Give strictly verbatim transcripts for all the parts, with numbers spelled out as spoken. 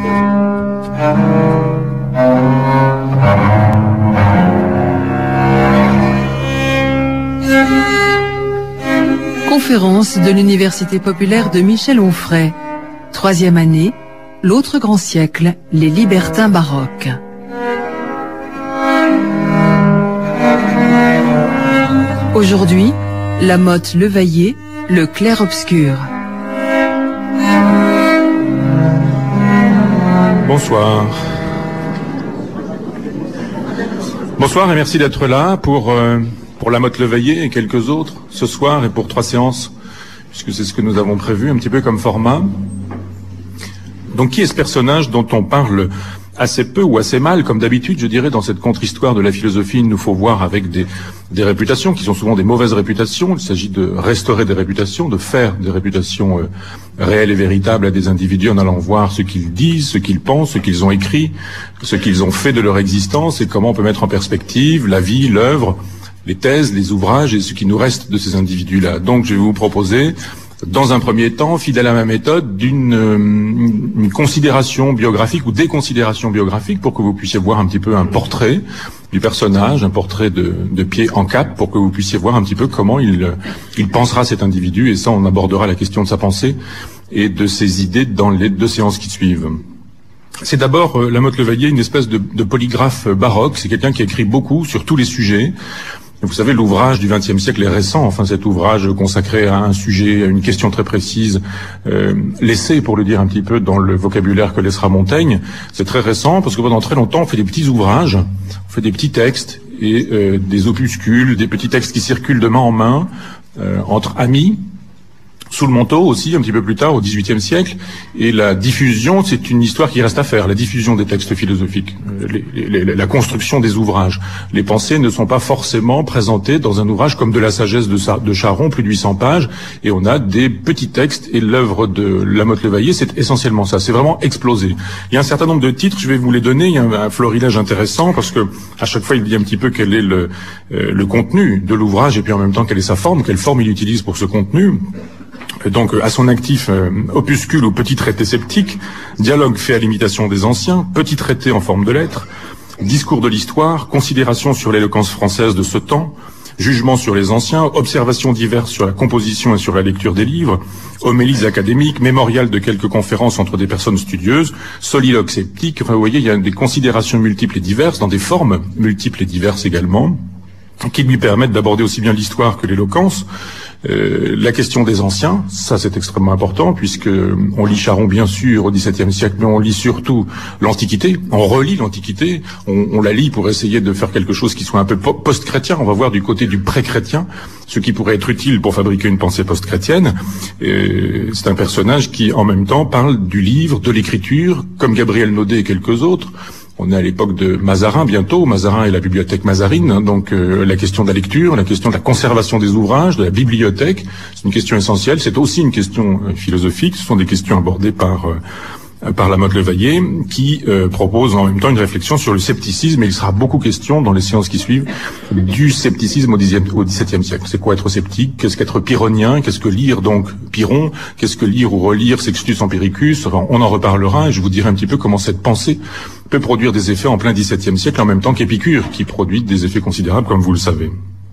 Conférence de l'Université populaire de Michel Onfray. Troisième année, l'autre grand siècle, les libertins baroques. Aujourd'hui, la motte Levaillé, le clair-obscur. Bonsoir. Bonsoir et merci d'être là pour, euh, pour la motte Levaillé et quelques autres ce soir et pour trois séances, puisque c'est ce que nous avons prévu un petit peu comme format. Donc qui est ce personnage dont on parle assez peu ou assez mal, comme d'habitude, je dirais, dans cette contre-histoire de la philosophie, il nous faut voir avec des, des réputations qui sont souvent des mauvaises réputations. Il s'agit de restaurer des réputations, de faire des réputations euh, réelles et véritables à des individus en allant voir ce qu'ils disent, ce qu'ils pensent, ce qu'ils ont écrit, ce qu'ils ont fait de leur existence et comment on peut mettre en perspective la vie, l'œuvre, les thèses, les ouvrages et ce qui nous reste de ces individus-là. Donc je vais vous proposer, dans un premier temps, fidèle à ma méthode, d'une euh, une considération biographique ou des considérations biographiques pour que vous puissiez voir un petit peu un portrait du personnage, un portrait de, de pied en cap, pour que vous puissiez voir un petit peu comment il, il pensera cet individu, et ça on abordera la question de sa pensée et de ses idées dans les deux séances qui suivent. C'est d'abord, euh, la motte Levaillé, une espèce de, de polygraphe baroque, c'est quelqu'un qui a écrit beaucoup sur tous les sujets. Vous savez, l'ouvrage du vingtième siècle est récent, enfin cet ouvrage consacré à un sujet, à une question très précise, euh, l'essai, pour le dire un petit peu dans le vocabulaire que laissera Montaigne, c'est très récent, parce que pendant très longtemps on fait des petits ouvrages, on fait des petits textes et euh, des opuscules, des petits textes qui circulent de main en main, euh, entre amis, sous le manteau aussi, un petit peu plus tard, au dix-huitième siècle, et la diffusion, c'est une histoire qui reste à faire, la diffusion des textes philosophiques, les, les, les, la construction des ouvrages. Les pensées ne sont pas forcément présentées dans un ouvrage comme de la sagesse de, Sa de Charon, plus de huit cents pages, et on a des petits textes, et l'œuvre de la motte Levaillé, c'est essentiellement ça, c'est vraiment explosé. Il y a un certain nombre de titres, je vais vous les donner, il y a un, un florilège intéressant, parce que à chaque fois il dit un petit peu quel est le, euh, le contenu de l'ouvrage, et puis en même temps quelle est sa forme, quelle forme il utilise pour ce contenu. Donc à son actif, euh, opuscule ou petit traité sceptique, dialogue fait à l'imitation des anciens, petit traité en forme de lettre, discours de l'histoire, considérations sur l'éloquence française de ce temps, jugement sur les anciens, observations diverses sur la composition et sur la lecture des livres, homélies académiques, mémorial de quelques conférences entre des personnes studieuses, soliloque sceptique. Enfin, vous voyez, il y a des considérations multiples et diverses, dans des formes multiples et diverses également, qui lui permettent d'aborder aussi bien l'histoire que l'éloquence. Euh, la question des anciens, ça c'est extrêmement important, puisque on lit Charon bien sûr au dix-septième siècle, mais on lit surtout l'Antiquité, on relit l'Antiquité, on, on la lit pour essayer de faire quelque chose qui soit un peu post-chrétien, on va voir du côté du pré-chrétien, ce qui pourrait être utile pour fabriquer une pensée post-chrétienne. C'est un personnage qui en même temps parle du livre, de l'écriture, comme Gabriel Naudet et quelques autres. On est à l'époque de Mazarin bientôt, Mazarin et la bibliothèque Mazarine, hein, donc euh, la question de la lecture, la question de la conservation des ouvrages, de la bibliothèque, c'est une question essentielle, c'est aussi une question euh, philosophique, ce sont des questions abordées par euh, par la motte Levaillé, qui euh, propose en même temps une réflexion sur le scepticisme, et il sera beaucoup question dans les séances qui suivent du scepticisme au dix-septième siècle. C'est quoi être sceptique? Qu'est-ce qu'être pyrrhonien? Qu'est-ce que lire donc Pyrrhon? Qu'est-ce que lire ou relire Sextus Empiricus? Enfin, on en reparlera, et je vous dirai un petit peu comment cette pensée peut produire des effets en plein dix-septième siècle, en même temps qu'Épicure, qui produit des effets considérables, comme vous le savez.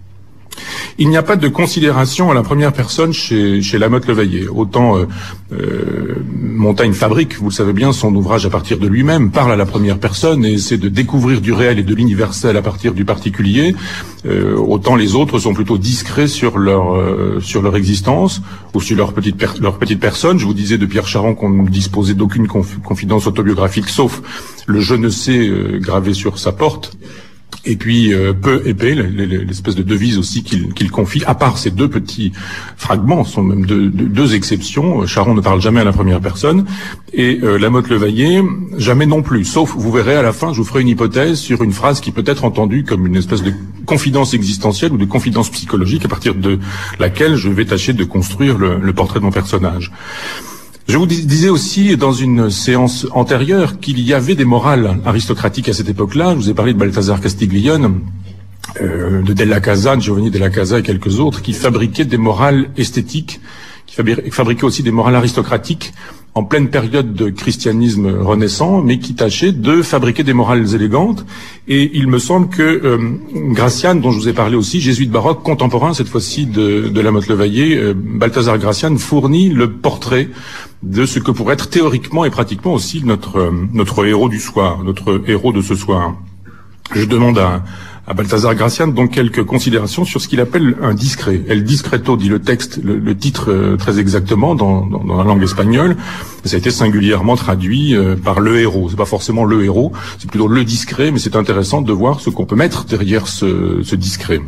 Il n'y a pas de considération à la première personne chez, chez la motte Levaillé. Autant euh, euh, Montaigne fabrique, vous le savez bien, son ouvrage à partir de lui-même, parle à la première personne et essaie de découvrir du réel et de l'universel à partir du particulier. Euh, autant les autres sont plutôt discrets sur leur euh, sur leur existence ou sur leur petite per leur petite personne. Je vous disais de Pierre Charon qu'on ne disposait d'aucune conf confidence autobiographique, sauf le je ne sais euh, gravé sur sa porte. Et puis euh, peu épais, l'espèce de devise aussi qu'il qu'il confie, à part ces deux petits fragments, sont même deux, deux, deux exceptions. Charon ne parle jamais à la première personne, et euh, la motte Levaillé, jamais non plus, sauf, vous verrez à la fin, je vous ferai une hypothèse sur une phrase qui peut être entendue comme une espèce de confidence existentielle ou de confidence psychologique, à partir de laquelle je vais tâcher de construire le, le portrait de mon personnage. Je vous disais aussi dans une séance antérieure qu'il y avait des morales aristocratiques à cette époque-là. Je vous ai parlé de Balthazar Castiglione, euh, de Della Casa, de Giovanni Della Casa et quelques autres qui fabriquaient des morales esthétiques, qui fabriquaient aussi des morales aristocratiques en pleine période de christianisme renaissant, mais qui tâchait de fabriquer des morales élégantes. Et il me semble que euh, Gracian, dont je vous ai parlé aussi, jésuite baroque contemporain cette fois-ci de, de La Motte-le-Vaillé, euh, Balthazar Gracian fournit le portrait de ce que pourrait être théoriquement et pratiquement aussi notre euh, notre héros du soir, notre héros de ce soir. Je demande à à Balthazar Gracian donc quelques considérations sur ce qu'il appelle un discret. El discreto dit le texte, le, le titre euh, très exactement dans, dans, dans la langue espagnole. Ça a été singulièrement traduit euh, par le héros. C'est pas forcément le héros, c'est plutôt le discret, mais c'est intéressant de voir ce qu'on peut mettre derrière ce, ce discret.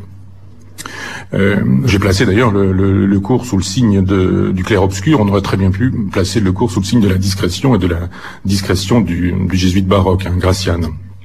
Euh, j'ai placé d'ailleurs le, le, le cours sous le signe de, du clair-obscur. On aurait très bien pu placer le cours sous le signe de la discrétion et de la discrétion du, du jésuite baroque, hein, Gracian.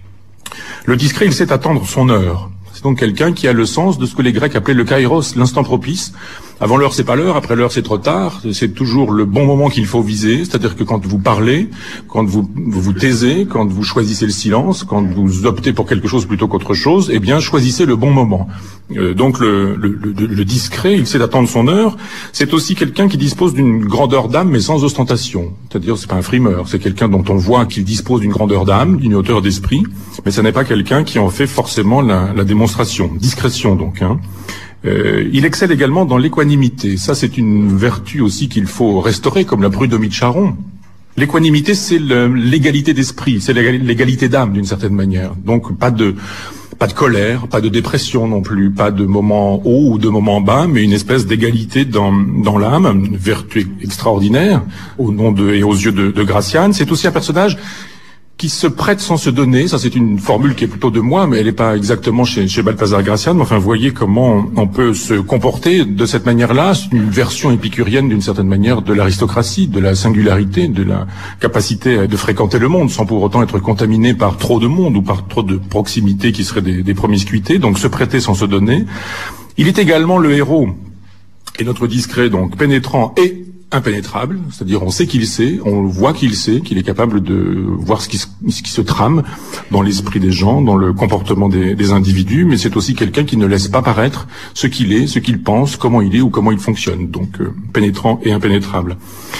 Le discret, il sait attendre son heure. C'est donc quelqu'un qui a le sens de ce que les Grecs appelaient le kairos, l'instant propice. Avant l'heure, c'est pas l'heure, après l'heure, c'est trop tard. C'est toujours le bon moment qu'il faut viser. C'est-à-dire que quand vous parlez, quand vous, vous vous taisez, quand vous choisissez le silence, quand vous optez pour quelque chose plutôt qu'autre chose, eh bien, choisissez le bon moment. Euh, donc, le, le, le, le discret, il sait attendre son heure. C'est aussi quelqu'un qui dispose d'une grandeur d'âme, mais sans ostentation. C'est-à-dire, c'est pas un frimeur. C'est quelqu'un dont on voit qu'il dispose d'une grandeur d'âme, d'une hauteur d'esprit, mais ça n'est pas quelqu'un qui en fait forcément la, la démonstration. Discrétion, donc, hein. Euh, il excelle également dans l'équanimité. Ça, c'est une vertu aussi qu'il faut restaurer, comme la prud'homie de Charon. L'équanimité, c'est le, l'égalité d'esprit, c'est l'égalité d'âme d'une certaine manière. Donc, pas de pas de colère, pas de dépression non plus, pas de moments hauts ou de moments bas, mais une espèce d'égalité dans dans l'âme, une vertu extraordinaire au nom de et aux yeux de, de Gracian. C'est aussi un personnage qui se prête sans se donner. Ça, c'est une formule qui est plutôt de moi, mais elle n'est pas exactement chez, chez Balthazar Gracian. Mais enfin, vous voyez comment on, on peut se comporter de cette manière-là. C'est une version épicurienne, d'une certaine manière, de l'aristocratie, de la singularité, de la capacité de fréquenter le monde, sans pour autant être contaminé par trop de monde ou par trop de proximité qui seraient des, des promiscuités. Donc, se prêter sans se donner. Il est également le héros, et notre discret, donc, pénétrant et impénétrable, c'est-à-dire on sait qu'il sait, on voit qu'il sait, qu'il est capable de voir ce qui se, ce qui se trame dans l'esprit des gens, dans le comportement des, des individus, mais c'est aussi quelqu'un qui ne laisse pas paraître ce qu'il est, ce qu'il pense, comment il est ou comment il fonctionne, donc euh, pénétrant et impénétrable.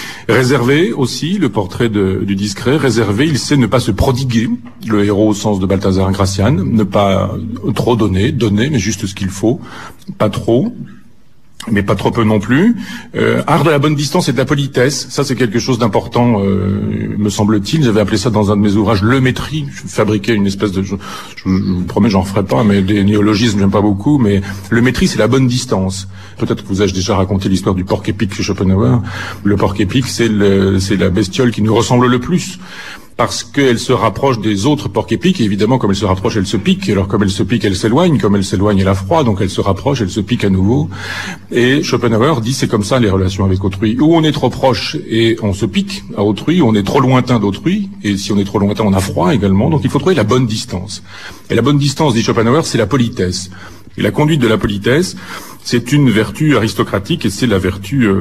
Réservé aussi, le portrait de, du discret, réservé, il sait ne pas se prodiguer, le héros au sens de Balthazar Gracian, ne pas trop donner, donner, mais juste ce qu'il faut, pas trop, mais pas trop peu non plus. Euh, art de la bonne distance et de la politesse, ça c'est quelque chose d'important, euh, me semble-t-il. J'avais appelé ça dans un de mes ouvrages le métri. Je fabriquais une espèce de, je, je, je vous promets, j'en ferai pas, mais des néologismes j'aime pas beaucoup. Mais le métri, c'est la bonne distance. Peut-être que vous ai-je déjà raconté l'histoire du porc épic chez Schopenhauer. Le porc épic, c'est le, c'est la bestiole qui nous ressemble le plus, parce qu'elle se rapproche des autres porcs épics, et évidemment, comme elle se rapproche, elle se pique, alors comme elle se pique, elle s'éloigne, comme elle s'éloigne, elle a froid, donc elle se rapproche, elle se pique à nouveau. Et Schopenhauer dit c'est comme ça les relations avec autrui. Ou on est trop proche et on se pique à autrui, ou on est trop lointain d'autrui, et si on est trop lointain, on a froid également, donc il faut trouver la bonne distance. Et la bonne distance, dit Schopenhauer, c'est la politesse. Et la conduite de la politesse, c'est une vertu aristocratique, et c'est la vertu euh,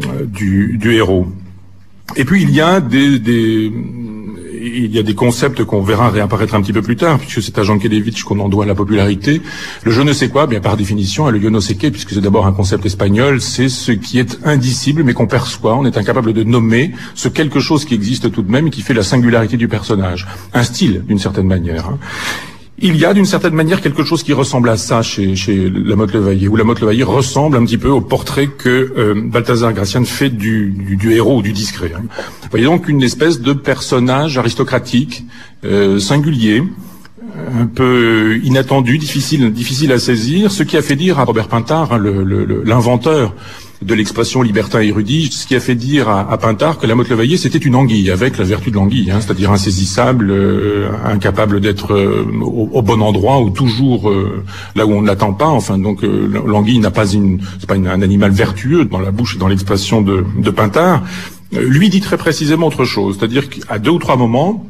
du, du héros. Et puis il y a des... des il y a des concepts qu'on verra réapparaître un petit peu plus tard, puisque c'est à Jankélévitch qu'on en doit la popularité. Le je ne sais quoi, bien par définition, est le yo no sé qué, puisque c'est d'abord un concept espagnol, c'est ce qui est indicible, mais qu'on perçoit. On est incapable de nommer ce quelque chose qui existe tout de même, et qui fait la singularité du personnage. Un style, d'une certaine manière. Hein. Il y a d'une certaine manière quelque chose qui ressemble à ça chez, chez La Motte-le-Vaillé, où La Motte-le-Vaillé ressemble un petit peu au portrait que euh, Balthazar Gracian fait du, du, du héros ou du discret. Hein. Vous voyez donc une espèce de personnage aristocratique, euh, singulier, un peu inattendu, difficile, difficile à saisir, ce qui a fait dire à Robert Pintard, hein, le, le, l'inventeur de l'expression libertin érudit, ce qui a fait dire à, à Pintard que La Motte-le-Vaillé c'était une anguille, avec la vertu de l'anguille, hein, c'est-à-dire insaisissable, euh, incapable d'être euh, au, au bon endroit ou toujours euh, là où on ne l'attend pas. Enfin, donc euh, l'anguille n'a pas une, c'est pas une, un animal vertueux dans la bouche et dans l'expression de, de Pintard. Euh, lui dit très précisément autre chose, c'est-à-dire qu'à deux ou trois moments,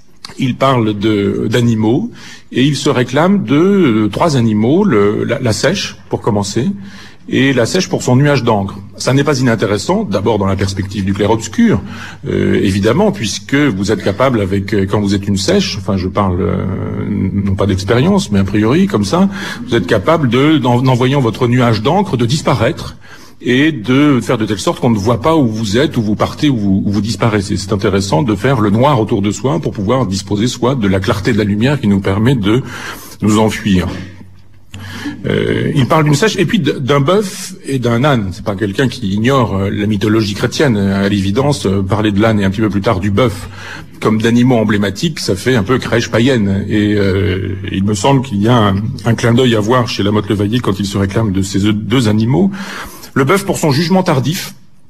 il parle de, d'animaux et il se réclame de euh, trois animaux, le, la, la seiche pour commencer, et la seiche pour son nuage d'encre. Ça n'est pas inintéressant, d'abord dans la perspective du clair-obscur, euh, évidemment, puisque vous êtes capable avec, quand vous êtes une seiche, enfin je parle euh, non pas d'expérience, mais a priori, comme ça, vous êtes capable de, en, en voyant votre nuage d'encre, de disparaître et de faire de telle sorte qu'on ne voit pas où vous êtes, où vous partez, où vous, où vous disparaissez. C'est intéressant de faire le noir autour de soi pour pouvoir disposer soit de la clarté de la lumière qui nous permet de nous enfuir. Euh, il parle d'une sèche et puis d'un bœuf et d'un âne. C'est pas quelqu'un qui ignore la mythologie chrétienne. À l'évidence, parler de l'âne et un petit peu plus tard du bœuf comme d'animaux emblématiques, ça fait un peu crèche païenne. Et euh, il me semble qu'il y a un, un clin d'œil à voir chez Lamotte-Levaillé quand il se réclame de ces deux animaux. Le bœuf pour son jugement tardif,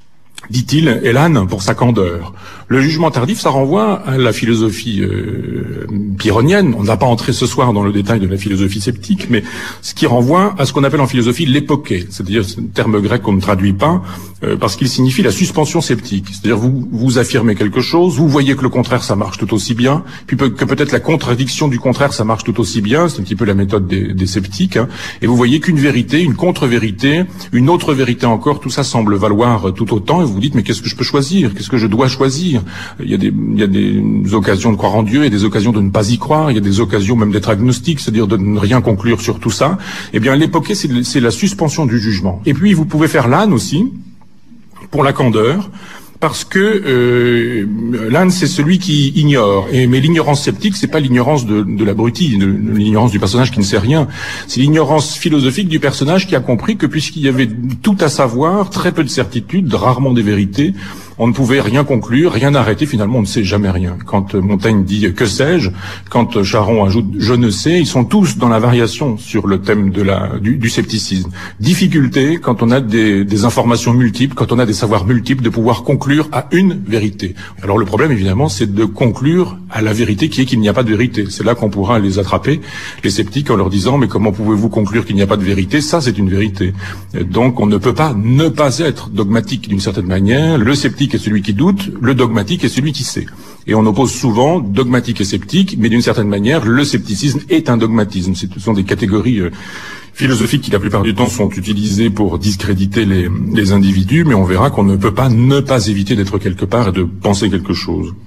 dit-il, et l'âne pour sa candeur. Le jugement tardif, ça renvoie à la philosophie euh, pyrrhonienne. On ne va pas entrer ce soir dans le détail de la philosophie sceptique, mais ce qui renvoie à ce qu'on appelle en philosophie l'époqué, c'est-à-dire ce terme grec qu'on ne traduit pas, euh, parce qu'il signifie la suspension sceptique. C'est-à-dire vous vous affirmez quelque chose, vous voyez que le contraire ça marche tout aussi bien, puis que peut-être la contradiction du contraire ça marche tout aussi bien, c'est un petit peu la méthode des, des sceptiques, hein, et vous voyez qu'une vérité, une contre-vérité, une autre vérité encore, tout ça semble valoir tout autant, et vous vous dites mais qu'est-ce que je peux choisir, qu'est-ce que je dois choisir? Il y a des, il y a des occasions de croire en Dieu et des occasions de ne pas y croire. Il y a des occasions même d'être agnostique, c'est-à-dire de ne rien conclure sur tout ça. Eh bien, l'époqué, c'est, c'est la suspension du jugement. Et puis, vous pouvez faire l'âne aussi, pour la candeur, parce que euh, l'âne, c'est celui qui ignore. Et, mais l'ignorance sceptique, c'est pas l'ignorance de, de l'abruti, de, de l'ignorance du personnage qui ne sait rien. C'est l'ignorance philosophique du personnage qui a compris que puisqu'il y avait tout à savoir, très peu de certitudes, rarement des vérités, on ne pouvait rien conclure, rien arrêter, finalement on ne sait jamais rien. Quand Montaigne dit « que sais-je », quand Charron ajoute « je ne sais », ils sont tous dans la variation sur le thème de la, du, du scepticisme. Difficulté, quand on a des, des informations multiples, quand on a des savoirs multiples, de pouvoir conclure à une vérité. Alors le problème évidemment c'est de conclure à la vérité qui est qu'il n'y a pas de vérité. C'est là qu'on pourra les attraper, les sceptiques, en leur disant « mais comment pouvez-vous conclure qu'il n'y a pas de vérité ?» Ça c'est une vérité. Donc on ne peut pas ne pas être dogmatique d'une certaine manière. Le sceptique est celui qui doute, le dogmatique est celui qui sait. Et on oppose souvent dogmatique et sceptique, mais d'une certaine manière, le scepticisme est un dogmatisme. Ce sont des catégories euh, philosophiques qui la plupart du temps sont utilisées pour discréditer les, les individus, mais on verra qu'on ne peut pas ne pas éviter d'être quelque part et de penser quelque chose.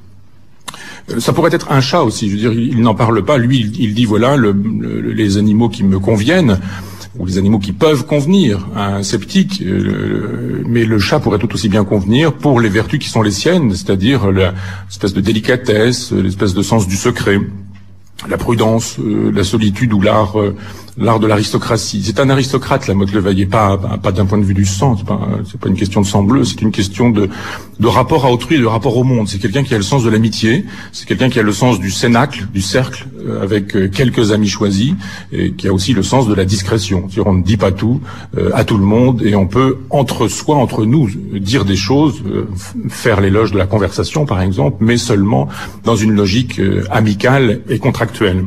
Ça pourrait être un chat aussi, je veux dire, il, il n'en parle pas. Lui, il, il dit, voilà, le, le, les animaux qui me conviennent, ou les animaux qui peuvent convenir à un sceptique, euh, mais le chat pourrait tout aussi bien convenir pour les vertus qui sont les siennes, c'est-à-dire l'espèce de délicatesse, l'espèce de sens du secret, la prudence, euh, la solitude ou l'art euh, l'art de l'aristocratie. C'est un aristocrate, Lamotte-Levaillé, pas, pas, pas d'un point de vue du sang, c'est pas, c'est pas une question de sang bleu, c'est une question de, de rapport à autrui et de rapport au monde. C'est quelqu'un qui a le sens de l'amitié, c'est quelqu'un qui a le sens du cénacle, du cercle, euh, avec euh, quelques amis choisis, et qui a aussi le sens de la discrétion. C'est-à-dire on ne dit pas tout euh, à tout le monde, et on peut, entre soi, entre nous, dire des choses, euh, faire l'éloge de la conversation, par exemple, mais seulement dans une logique euh, amicale et contractuelle.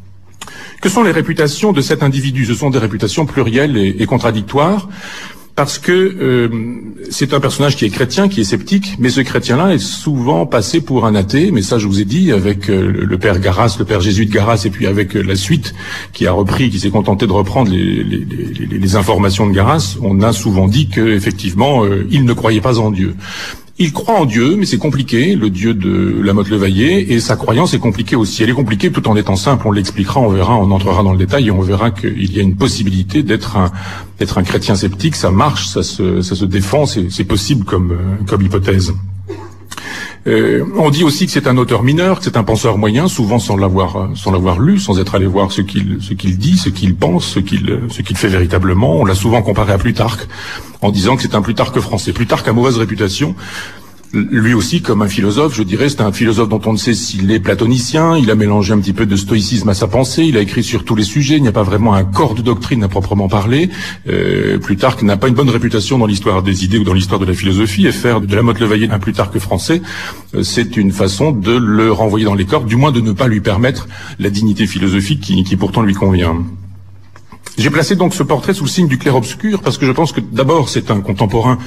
Que sont les réputations de cet individu? Ce sont des réputations plurielles et, et contradictoires, parce que euh, c'est un personnage qui est chrétien, qui est sceptique, mais ce chrétien-là est souvent passé pour un athée, mais ça je vous ai dit, avec euh, le père Garas, le père jésuite Garas, et puis avec euh, la suite qui a repris, qui s'est contenté de reprendre les, les, les, les informations de Garas, on a souvent dit qu'effectivement, euh, il ne croyait pas en Dieu. Il croit en Dieu, mais c'est compliqué, le Dieu de Lamotte-Levaillé, et sa croyance est compliquée aussi. Elle est compliquée tout en étant simple, on l'expliquera, on verra, on entrera dans le détail, et on verra qu'il y a une possibilité d'être un, d'être un chrétien sceptique, ça marche, ça se, ça se défend, c'est, c'est possible comme, comme hypothèse. Euh, on dit aussi que c'est un auteur mineur, que c'est un penseur moyen, souvent sans l'avoir, sans l'avoir lu, sans être allé voir ce qu'il, ce qu'il dit, ce qu'il pense, ce qu'il, ce qu'il fait véritablement. On l'a souvent comparé à Plutarque, en disant que c'est un Plutarque français. Plutarque a mauvaise réputation. Lui aussi, comme un philosophe, je dirais, c'est un philosophe dont on ne sait s'il est platonicien, il a mélangé un petit peu de stoïcisme à sa pensée, il a écrit sur tous les sujets, il n'y a pas vraiment un corps de doctrine à proprement parler. Euh, Plutarque n'a pas une bonne réputation dans l'histoire des idées ou dans l'histoire de la philosophie, et faire de Lamotte-Levaillé un Plutarque français, euh, c'est une façon de le renvoyer dans les cordes, du moins de ne pas lui permettre la dignité philosophique qui, qui pourtant lui convient. J'ai placé donc ce portrait sous le signe du clair-obscur, parce que je pense que d'abord c'est un contemporain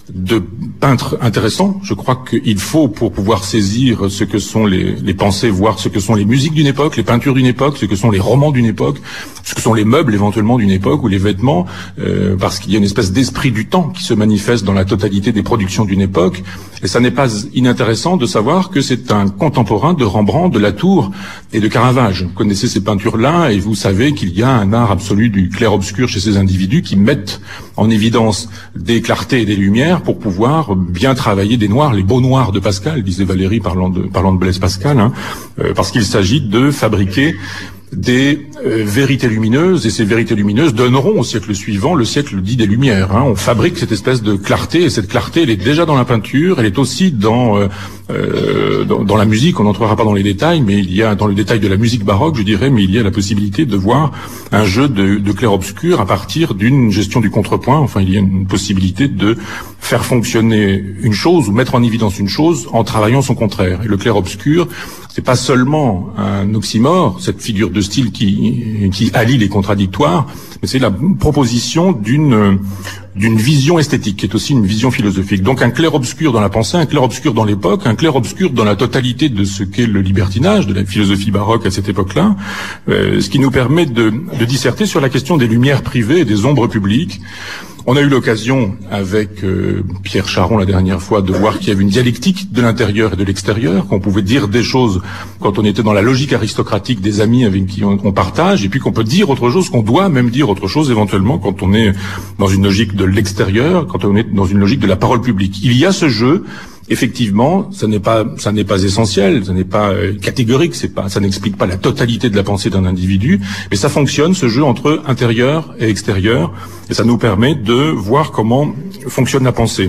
de peintres intéressants. Je crois qu'il faut, pour pouvoir saisir ce que sont les, les pensées, voir ce que sont les musiques d'une époque, les peintures d'une époque, ce que sont les romans d'une époque, ce que sont les meubles éventuellement d'une époque ou les vêtements, euh, parce qu'il y a une espèce d'esprit du temps qui se manifeste dans la totalité des productions d'une époque. Et ça n'est pas inintéressant de savoir que c'est un contemporain de Rembrandt, de Latour et de Caravage. Vous connaissez ces peintures-là et vous savez qu'il y a un art absolu du clair-obscur chez ces individus qui mettent en évidence des clartés et des lumières pour pouvoir bien travailler des noirs, les beaux noirs de Pascal, disait Valérie parlant de, parlant de Blaise Pascal, hein, euh, parce qu'il s'agit de fabriquer des euh, vérités lumineuses, et ces vérités lumineuses donneront au siècle suivant le siècle dit des Lumières. Hein. On fabrique cette espèce de clarté, et cette clarté, elle est déjà dans la peinture, elle est aussi dans, euh, euh, dans, dans la musique. On n'entrera pas dans les détails, mais il y a dans le détail de la musique baroque, je dirais, mais il y a la possibilité de voir un jeu de, de clair-obscur à partir d'une gestion du contrepoint. Enfin, il y a une possibilité de faire fonctionner une chose ou mettre en évidence une chose en travaillant son contraire. Et le clair-obscur, c'est pas seulement un oxymore, cette figure de style qui, qui allie les contradictoires, mais c'est la proposition d'une d'une vision esthétique, qui est aussi une vision philosophique. Donc un clair-obscur dans la pensée, un clair-obscur dans l'époque, un clair-obscur dans la totalité de ce qu'est le libertinage, de la philosophie baroque à cette époque-là, euh, ce qui nous permet de, de disserter sur la question des lumières privées et des ombres publiques. On a eu l'occasion, avec euh, Pierre Charon la dernière fois, de voir qu'il y avait une dialectique de l'intérieur et de l'extérieur, qu'on pouvait dire des choses quand on était dans la logique aristocratique des amis avec qui on, on partage, et puis qu'on peut dire autre chose, qu'on doit même dire autre chose éventuellement quand on est dans une logique de l'extérieur, quand on est dans une logique de la parole publique. Il y a ce jeu. Effectivement, ça n'est pas, ça n'est pas essentiel, ça n'est pas euh, catégorique, c'est pas, ça n'explique pas la totalité de la pensée d'un individu, mais ça fonctionne, ce jeu entre intérieur et extérieur, et ça nous permet de voir comment fonctionne la pensée.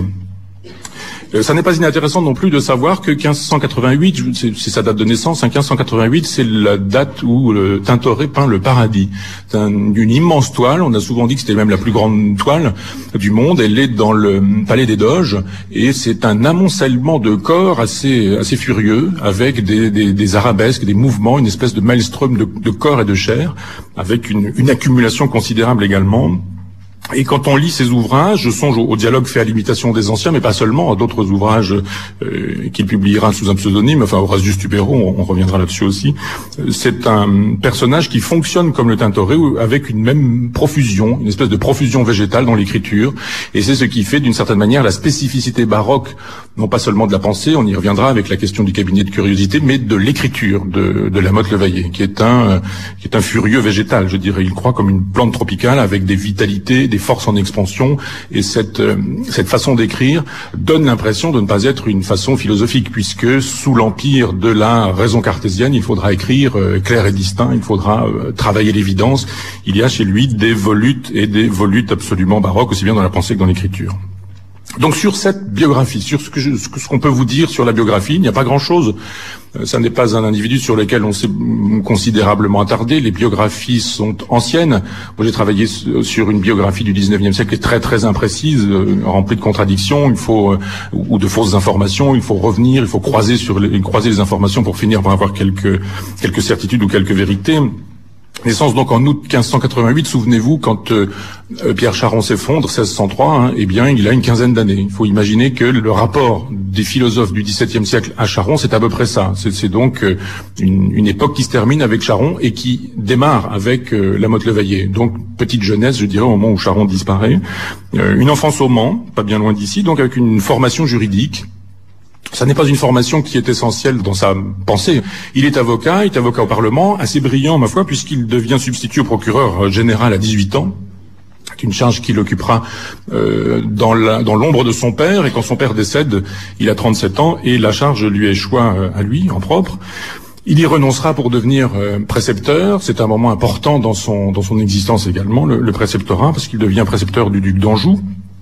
Euh, ça n'est pas inintéressant non plus de savoir que quinze cent quatre-vingt-huit, c'est sa date de naissance, hein, quinze cent quatre-vingt-huit, c'est la date où le Tintoret peint le Paradis. C'est un, une immense toile, on a souvent dit que c'était même la plus grande toile du monde, elle est dans le Palais des Doges, et c'est un amoncellement de corps assez assez furieux, avec des, des, des arabesques, des mouvements, une espèce de maelstrom de, de corps et de chair, avec une, une accumulation considérable également. Et quand on lit ces ouvrages, je songe au, au dialogue fait à l'imitation des anciens, mais pas seulement, à d'autres ouvrages euh, qu'il publiera sous un pseudonyme, enfin Horace Dustuperron, on, on reviendra là-dessus aussi. C'est un personnage qui fonctionne comme le Tintoret, avec une même profusion, une espèce de profusion végétale dans l'écriture, et c'est ce qui fait d'une certaine manière la spécificité baroque, non pas seulement de la pensée, on y reviendra avec la question du cabinet de curiosité, mais de l'écriture de, de Lamotte-Levaillé, qui est un qui est un furieux végétal, je dirais. Il croit comme une plante tropicale avec des vitalités, des forces en expansion, et cette euh, cette façon d'écrire donne l'impression de ne pas être une façon philosophique, puisque sous l'empire de la raison cartésienne, il faudra écrire euh, clair et distinct, il faudra euh, travailler l'évidence. Il y a chez lui des volutes et des volutes absolument baroques, aussi bien dans la pensée que dans l'écriture. Donc sur cette biographie, sur ce que je, ce que ce qu'on peut vous dire sur la biographie, il n'y a pas grand-chose. Euh, ça n'est pas un individu sur lequel on s'est considérablement attardé. Les biographies sont anciennes. Moi, j'ai travaillé sur une biographie du dix-neuvième siècle qui est très très imprécise, euh, remplie de contradictions. Il faut euh, ou de fausses informations. Il faut revenir, il faut croiser sur les, croiser les informations pour finir par avoir quelques quelques certitudes ou quelques vérités. Naissance donc en août quinze cent quatre-vingt-huit, souvenez-vous, quand euh, Pierre Charon s'effondre, seize cent trois, hein, eh bien il a une quinzaine d'années. Il faut imaginer que le rapport des philosophes du dix-septième siècle à Charon, c'est à peu près ça. C'est donc euh, une, une époque qui se termine avec Charon et qui démarre avec euh, Lamotte-Levaillé. Donc petite jeunesse, je dirais, au moment où Charon disparaît. Euh, une enfance au Mans, pas bien loin d'ici, donc avec une formation juridique. Ça n'est pas une formation qui est essentielle dans sa pensée. Il est avocat, il est avocat au Parlement, assez brillant, ma foi, puisqu'il devient substitut au procureur général à dix-huit ans. C'est une charge qu'il occupera euh, dans la, dans l'ombre de son père, et quand son père décède, il a trente-sept ans, et la charge lui échoit euh, à lui, en propre. Il y renoncera pour devenir euh, précepteur. C'est un moment important dans son, dans son existence également, le, le préceptorat, parce qu'il devient précepteur du duc d'Anjou,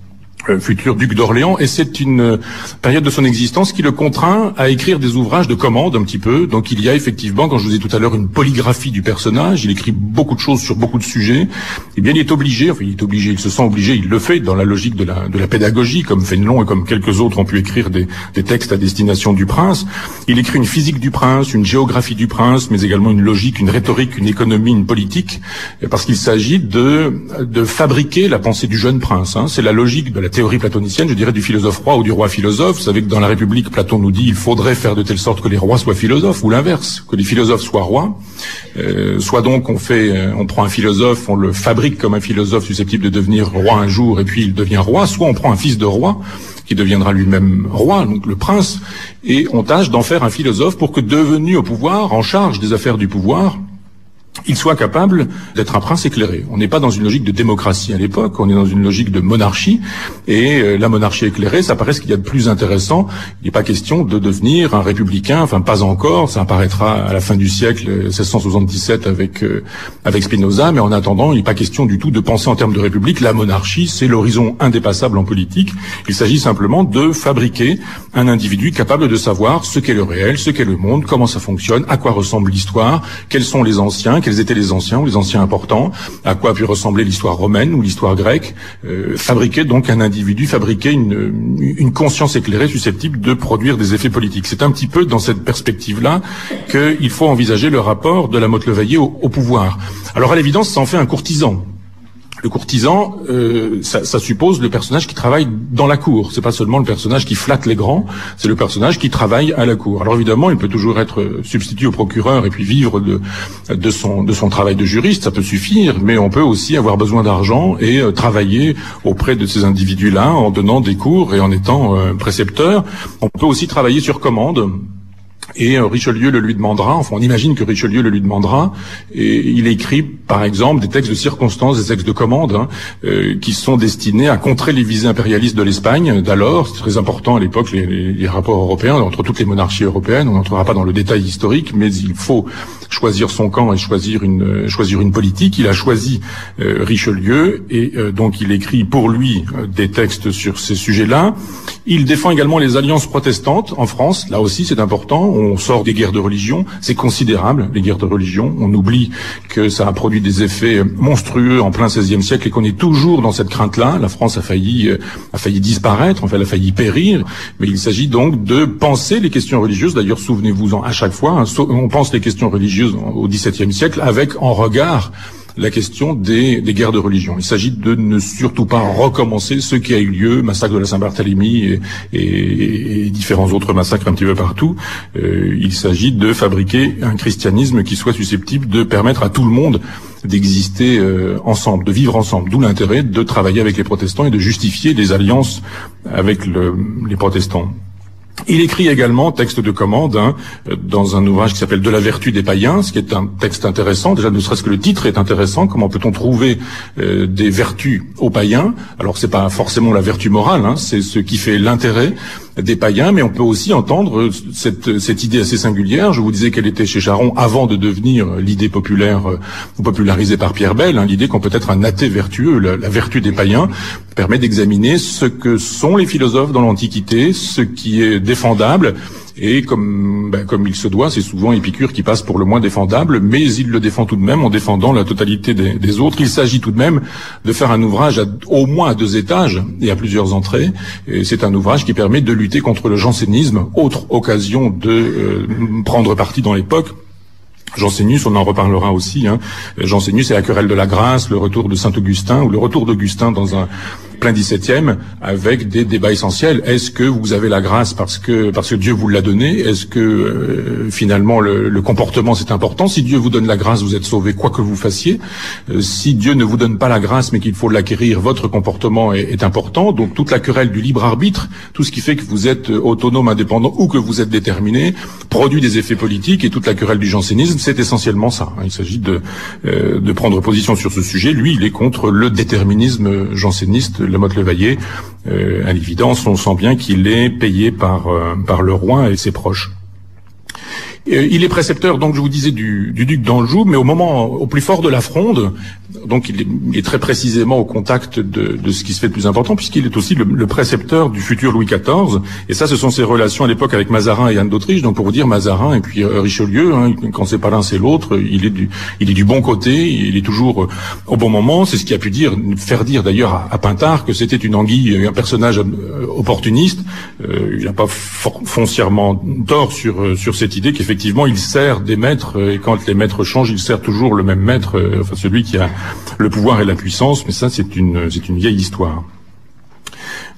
futur duc d'Orléans, et c'est une période de son existence qui le contraint à écrire des ouvrages de commande un petit peu. Donc il y a effectivement, quand je vous ai tout à l'heure, une polygraphie du personnage. Il écrit beaucoup de choses sur beaucoup de sujets. Eh bien, il est obligé, enfin il est obligé, il se sent obligé, il le fait dans la logique de la de la pédagogie, comme Fénelon et comme quelques autres ont pu écrire des, des textes à destination du prince. Il écrit une physique du prince, une géographie du prince, mais également une logique, une rhétorique, une économie, une politique, parce qu'il s'agit de de fabriquer la pensée du jeune prince. Hein. C'est la logique de la théorie platonicienne, je dirais du philosophe roi ou du roi philosophe. Vous savez que dans la République, Platon nous dit il faudrait faire de telle sorte que les rois soient philosophes, ou l'inverse, que les philosophes soient rois. Euh, soit donc on fait, euh, on prend un philosophe, on le fabrique comme un philosophe susceptible de devenir roi un jour, et puis il devient roi. Soit on prend un fils de roi qui deviendra lui-même roi, donc le prince, et on tâche d'en faire un philosophe pour que, devenu au pouvoir, en charge des affaires du pouvoir, il soit capable d'être un prince éclairé. On n'est pas dans une logique de démocratie à l'époque, on est dans une logique de monarchie, et euh, la monarchie éclairée, ça paraît ce qu'il y a de plus intéressant. Il n'est pas question de devenir un républicain, enfin pas encore, ça apparaîtra à la fin du siècle, mille sept cent soixante-dix-sept avec euh, avec Spinoza, mais en attendant, il n'est pas question du tout de penser en termes de république. La monarchie, c'est l'horizon indépassable en politique. Il s'agit simplement de fabriquer un individu capable de savoir ce qu'est le réel, ce qu'est le monde, comment ça fonctionne, à quoi ressemble l'histoire, quels sont les anciens, quels étaient les anciens ou les anciens importants, à quoi a pu ressembler l'histoire romaine ou l'histoire grecque, euh, fabriquer donc un individu, fabriquer une, une conscience éclairée susceptible de produire des effets politiques. C'est un petit peu dans cette perspective-là qu'il faut envisager le rapport de la Motte-le-Vaillé au, au pouvoir. Alors à l'évidence, ça en fait un courtisan. Le courtisan, euh, ça, ça suppose le personnage qui travaille dans la cour. C'est pas seulement le personnage qui flatte les grands, c'est le personnage qui travaille à la cour. Alors évidemment, il peut toujours être substitut au procureur et puis vivre de, de son de son travail de juriste, ça peut suffire. Mais on peut aussi avoir besoin d'argent et euh, travailler auprès de ces individus-là en donnant des cours et en étant euh, précepteur. On peut aussi travailler sur commande. Et euh, Richelieu le lui demandera, enfin on imagine que Richelieu le lui demandera, et il écrit par exemple des textes de circonstance, des textes de commande, hein, euh, qui sont destinés à contrer les visées impérialistes de l'Espagne d'alors. C'est très important à l'époque, les, les, les rapports européens, entre toutes les monarchies européennes. On n'entrera pas dans le détail historique, mais il faut choisir son camp et choisir une, euh, choisir une politique. Il a choisi euh, Richelieu, et euh, donc il écrit pour lui euh, des textes sur ces sujets-là. Il défend également les alliances protestantes en France, là aussi c'est important. On sort des guerres de religion, c'est considérable, les guerres de religion. On oublie que ça a produit des effets monstrueux en plein seizième siècle et qu'on est toujours dans cette crainte-là. La France a failli, a failli disparaître, enfin elle a failli périr, mais il s'agit donc de penser les questions religieuses. D'ailleurs, souvenez-vous-en à chaque fois, hein, on pense les questions religieuses au dix-septième siècle avec en regard la question des, des guerres de religion. Il s'agit de ne surtout pas recommencer ce qui a eu lieu, massacre de la Saint-Barthélemy et, et, et différents autres massacres un petit peu partout. Euh, il s'agit de fabriquer un christianisme qui soit susceptible de permettre à tout le monde d'exister euh, ensemble, de vivre ensemble. D'où l'intérêt de travailler avec les protestants et de justifier des alliances avec le, les protestants. Il écrit également texte de commande hein, dans un ouvrage qui s'appelle De la vertu des païens, ce qui est un texte intéressant. Déjà, ne serait-ce que le titre est intéressant. Comment peut-on trouver euh, des vertus aux païens? Alors, c'est pas forcément la vertu morale, hein, c'est ce qui fait l'intérêt des païens, mais on peut aussi entendre cette, cette idée assez singulière. Je vous disais qu'elle était chez Charon avant de devenir l'idée populaire euh, popularisée par Pierre Bell, hein, l'idée qu'on peut être un athée vertueux. La, la vertu des païens permet d'examiner ce que sont les philosophes dans l'Antiquité, ce qui est défendable, et comme ben, comme il se doit, c'est souvent Épicure qui passe pour le moins défendable, mais il le défend tout de même en défendant la totalité des, des autres. Il s'agit tout de même de faire un ouvrage à, au moins à deux étages et à plusieurs entrées. Et c'est un ouvrage qui permet de lutter contre le jansénisme, autre occasion de euh, prendre parti dans l'époque. Jansénus, on en reparlera aussi. Hein. Jansénus, c'est la querelle de la grâce, le retour de Saint-Augustin, ou le retour d'Augustin dans un plein dix-septième, avec des débats essentiels. Est-ce que vous avez la grâce parce que parce que Dieu vous l'a donnée? Est-ce que euh, finalement le, le comportement c'est important? Si Dieu vous donne la grâce, vous êtes sauvé quoi que vous fassiez. Euh, si Dieu ne vous donne pas la grâce, mais qu'il faut l'acquérir, votre comportement est, est important. Donc toute la querelle du libre arbitre, tout ce qui fait que vous êtes autonome, indépendant ou que vous êtes déterminé, produit des effets politiques. Et toute la querelle du jansénisme, c'est essentiellement ça. Il s'agit de euh, de prendre position sur ce sujet. Lui, il est contre le déterminisme janséniste. La Motte-le-Vaillé, euh, à l'évidence, on sent bien qu'il est payé par euh, par le roi et ses proches. Et il est précepteur, donc je vous disais, du, du duc d'Anjou, mais au moment, au plus fort de la Fronde, donc il est, il est très précisément au contact de, de ce qui se fait de plus important, puisqu'il est aussi le, le précepteur du futur Louis quatorze. Et ça, ce sont ses relations à l'époque avec Mazarin et Anne d'Autriche. Donc pour vous dire, Mazarin et puis euh, Richelieu, hein, quand c'est pas l'un, c'est l'autre. Il est du, il est du bon côté, il est toujours euh, au bon moment. C'est ce qui a pu dire, faire dire d'ailleurs à, à Pintard que c'était une anguille, un personnage euh, opportuniste. Euh, il n'a pas for- foncièrement tort sur euh, sur cette idée qu'effectivement Effectivement, il sert des maîtres, et quand les maîtres changent, il sert toujours le même maître, enfin celui qui a le pouvoir et la puissance, mais ça c'est une c'est une vieille histoire.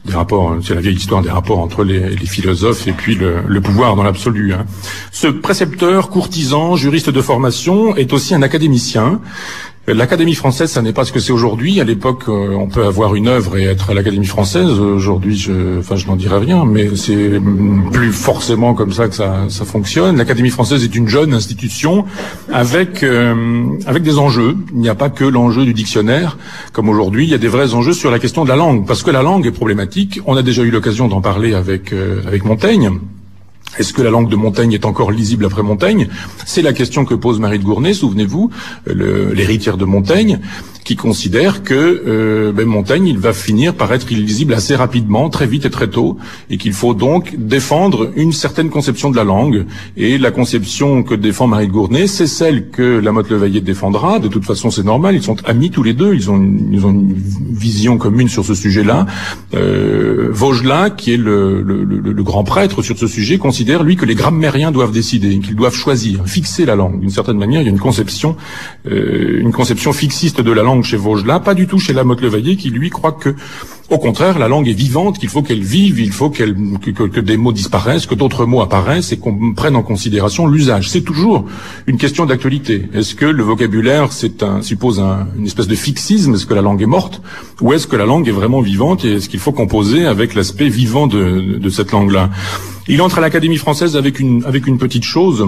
des rapports, c'est la vieille histoire des rapports entre les, les philosophes et puis le, le pouvoir dans l'absolu. Hein. Ce précepteur, courtisan, juriste de formation est aussi un académicien. L'Académie française, ça n'est pas ce que c'est aujourd'hui. À l'époque, euh, on peut avoir une œuvre et être à l'Académie française. Aujourd'hui, je, enfin, je n'en dirai rien, mais c'est plus forcément comme ça que ça, ça fonctionne. L'Académie française est une jeune institution avec euh, avec des enjeux. Il n'y a pas que l'enjeu du dictionnaire, comme aujourd'hui. Il y a des vrais enjeux sur la question de la langue, parce que la langue est problématique. On a déjà eu l'occasion d'en parler avec euh, avec Montaigne. Est-ce que la langue de Montaigne est encore lisible après Montaigne? C'est la question que pose Marie de Gournay, souvenez-vous, l'héritière de Montaigne, qui considère que euh, ben Montaigne, il va finir par être illisible assez rapidement, très vite et très tôt, et qu'il faut donc défendre une certaine conception de la langue. Et la conception que défend Marie de Gournay, c'est celle que Lamotte-Levaillé défendra. De toute façon, c'est normal, ils sont amis tous les deux, ils ont une, ils ont une vision commune sur ce sujet-là. Euh, Vaugelas, qui est le, le, le, le grand prêtre sur ce sujet, considère, lui, que les grammairiens doivent décider, qu'ils doivent choisir, fixer la langue. D'une certaine manière, il y a une conception, euh, une conception fixiste de la langue chez Vaugelas, pas du tout chez Lamotte-Levaillé, qui lui croit que, au contraire, la langue est vivante, qu'il faut qu'elle vive, il faut qu'elle, que, que, que des mots disparaissent, que d'autres mots apparaissent et qu'on prenne en considération l'usage. C'est toujours une question d'actualité. Est-ce que le vocabulaire, c'est un, suppose un, une espèce de fixisme? Est-ce que la langue est morte? Ou est-ce que la langue est vraiment vivante et est-ce qu'il faut composer avec l'aspect vivant de, de cette langue-là? Il entre à l'Académie française avec une, avec une petite chose.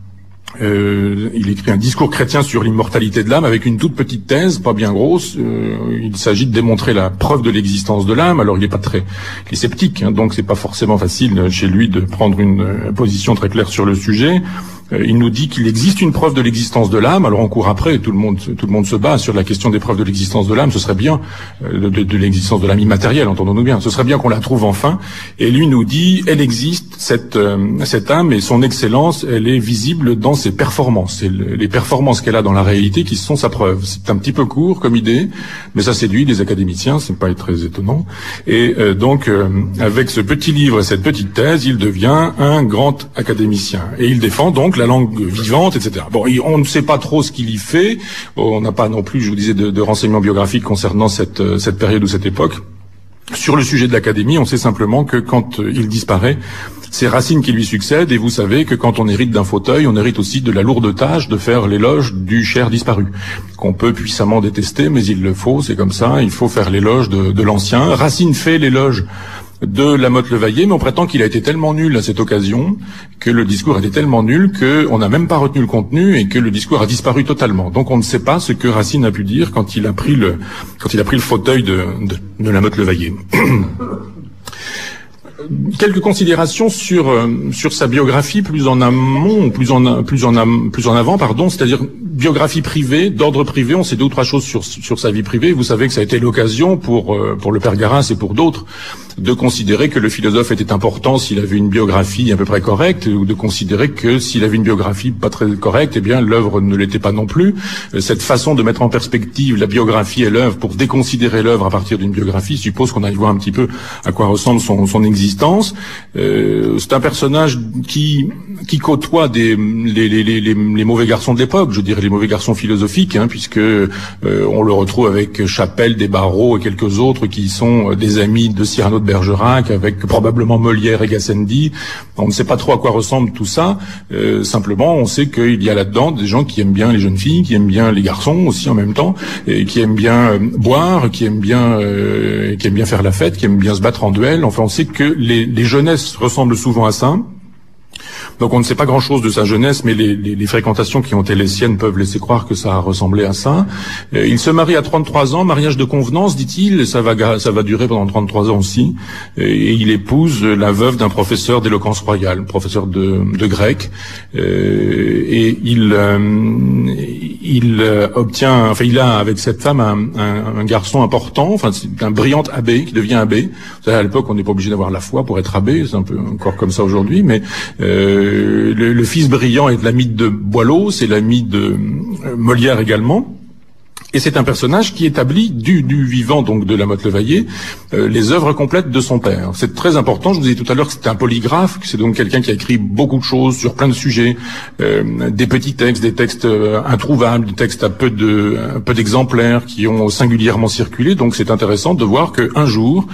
Euh, il écrit un discours chrétien sur l'immortalité de l'âme avec une toute petite thèse, pas bien grosse. Euh, il s'agit de démontrer la preuve de l'existence de l'âme. Alors il n'est pas très, il est sceptique, hein, donc c'est pas forcément facile chez lui de prendre une euh, position très claire sur le sujet. Euh, il nous dit qu'il existe une preuve de l'existence de l'âme. Alors on court après, tout le monde, tout le monde se bat sur la question des preuves de l'existence de l'âme. Ce serait bien euh, de, de l'existence de l'âme immatérielle, entendons-nous bien. Ce serait bien qu'on la trouve enfin. Et lui nous dit, elle existe cette euh, cette âme et son excellence, elle est visible dans ses performances. C'est le, les performances qu'elle a dans la réalité qui sont sa preuve. C'est un petit peu court comme idée, mais ça séduit les académiciens, c'est pas très étonnant. Et euh, donc, euh, avec ce petit livre et cette petite thèse, il devient un grand académicien. Et il défend donc la langue vivante, et cetera. Bon, on ne sait pas trop ce qu'il y fait. Bon, on n'a pas non plus, je vous disais, de, de renseignements biographiques concernant cette, cette période ou cette époque. Sur le sujet de l'Académie, on sait simplement que quand il disparaît, c'est Racine qui lui succède, et vous savez que quand on hérite d'un fauteuil, on hérite aussi de la lourde tâche de faire l'éloge du cher disparu, qu'on peut puissamment détester, mais il le faut, c'est comme ça, il faut faire l'éloge de, de l'ancien. Racine fait l'éloge de Lamotte-Levaillé, mais on prétend qu'il a été tellement nul à cette occasion, que le discours était tellement nul qu'on n'a même pas retenu le contenu et que le discours a disparu totalement. Donc on ne sait pas ce que Racine a pu dire quand il a pris le, quand il a pris le fauteuil de, de, de Lamotte-Levaillé. Quelques considérations sur euh, sur sa biographie plus en amont, plus en plus en am, plus en avant, pardon, c'est-à-dire biographie privée, d'ordre privé. On sait deux ou trois choses sur sur sa vie privée. Vous savez que ça a été l'occasion pour euh, pour le père Garin et pour d'autres de considérer que le philosophe était important s'il avait une biographie à peu près correcte, ou de considérer que s'il avait une biographie pas très correcte, eh bien l'œuvre ne l'était pas non plus. Cette façon de mettre en perspective la biographie et l'œuvre pour déconsidérer l'œuvre à partir d'une biographie suppose qu'on aille voir un petit peu à quoi ressemble son, son existence. Euh, c'est un personnage qui qui côtoie des les, les, les, les, les mauvais garçons de l'époque, je dirais les mauvais garçons philosophiques, hein, puisque euh, on le retrouve avec Chapelle, Desbarreaux et quelques autres qui sont des amis de Cyrano de Bergerac, avec probablement Molière et Gassendi. On ne sait pas trop à quoi ressemble tout ça. Euh, simplement, on sait qu'il y a là-dedans des gens qui aiment bien les jeunes filles, qui aiment bien les garçons aussi en même temps, et qui aiment bien euh, boire, qui aiment bien, euh, qui aiment bien faire la fête, qui aiment bien se battre en duel. Enfin, on sait que les, les jeunesses ressemblent souvent à ça. Donc on ne sait pas grand-chose de sa jeunesse, mais les, les, les fréquentations qui ont été les siennes peuvent laisser croire que ça a ressemblé à ça. Euh, il se marie à trente-trois ans, mariage de convenance, dit-il, ça va, ça va durer pendant trente-trois ans aussi, et il épouse la veuve d'un professeur d'éloquence royale, professeur de, de grec, euh, et il, euh, il euh, obtient, enfin il a avec cette femme un, un, un garçon important, enfin c'est un brillant abbé qui devient abbé. Vous savez, à l'époque on n'est pas obligé d'avoir la foi pour être abbé, c'est un peu encore comme ça aujourd'hui, mais euh, Le, le fils brillant est l'ami de Boileau, c'est l'ami de Molière également. Et c'est un personnage qui établit du, du vivant, donc de Lamotte-Levaillé, euh, les œuvres complètes de son père. C'est très important. Je vous disais tout à l'heure que c'était un polygraphe, que c'est donc quelqu'un qui a écrit beaucoup de choses sur plein de sujets, euh, des petits textes, des textes euh, introuvables, des textes à peu de, un peu d'exemplaires qui ont singulièrement circulé. Donc c'est intéressant de voir qu'un jour,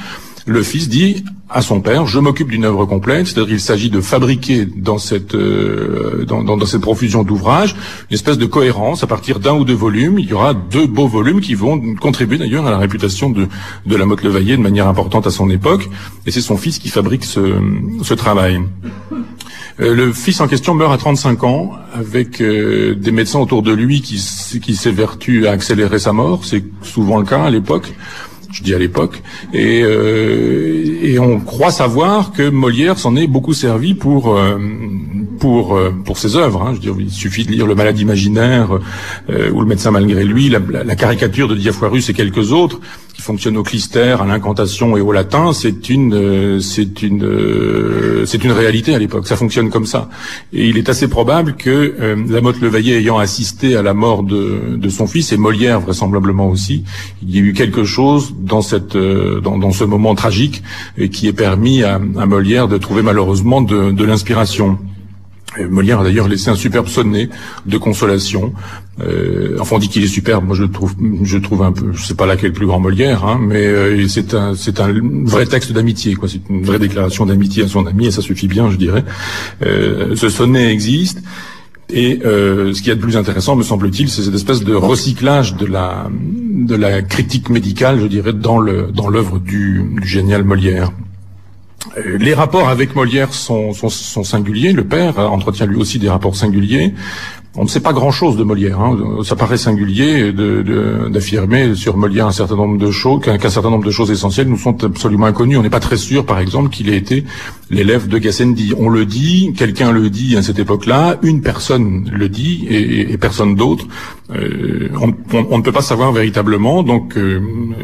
le fils dit à son père, je m'occupe d'une œuvre complète, c'est-à-dire qu'il s'agit de fabriquer dans cette euh, dans, dans, dans cette profusion d'ouvrages une espèce de cohérence à partir d'un ou deux volumes. Il y aura deux beaux volumes qui vont contribuer d'ailleurs à la réputation de, de la Motte-le-Vaillé de manière importante à son époque, et c'est son fils qui fabrique ce, ce travail. Euh, le fils en question meurt à trente-cinq ans, avec euh, des médecins autour de lui qui, qui s'évertuent à accélérer sa mort. C'est souvent le cas à l'époque. Je dis à l'époque, et, euh, et on croit savoir que Molière s'en est beaucoup servi pour euh, pour euh, pour ses œuvres. Hein. Je veux dire, il suffit de lire Le Malade imaginaire euh, ou Le Médecin malgré lui, la, la, la caricature de Diafoirus et quelques autres qui fonctionnent au clistère, à l'incantation et au latin. C'est une euh, c'est une euh, c'est une réalité à l'époque. Ça fonctionne comme ça. Et il est assez probable que euh, la Motte-le-Vaillé ayant assisté à la mort de de son fils, et Molière vraisemblablement aussi, il y a eu quelque chose dans cette euh, dans, dans ce moment tragique et qui est permis à, à Molière de trouver malheureusement de, de l'inspiration. Et Molière a d'ailleurs laissé un superbe sonnet de consolation. Euh, enfin, on dit qu'il est superbe. Moi, je le trouve, je le trouve un peu. Je sais pas laquelle est le plus grand Molière, hein, mais euh, c'est un, c'est un vrai texte d'amitié, quoi. C'est une vraie déclaration d'amitié à son ami, et ça suffit bien, je dirais. Euh, ce sonnet existe. Et euh, ce qu'il y a de plus intéressant, me semble-t-il, c'est cette espèce de recyclage de la de la critique médicale, je dirais, dans le dans l'œuvre du, du génial Molière. Euh, les rapports avec Molière sont, sont sont singuliers. Le père entretient lui aussi des rapports singuliers. On ne sait pas grand-chose de Molière. Hein. Ça paraît singulier de, de, d'affirmer sur Molière un certain nombre de choses, qu'un, qu'un certain nombre de choses essentielles nous sont absolument inconnues. On n'est pas très sûr, par exemple, qu'il ait été l'élève de Gassendi. On le dit, quelqu'un le dit à cette époque-là, une personne le dit et, et personne d'autre. Euh, on, on, on ne peut pas savoir véritablement. Donc, euh,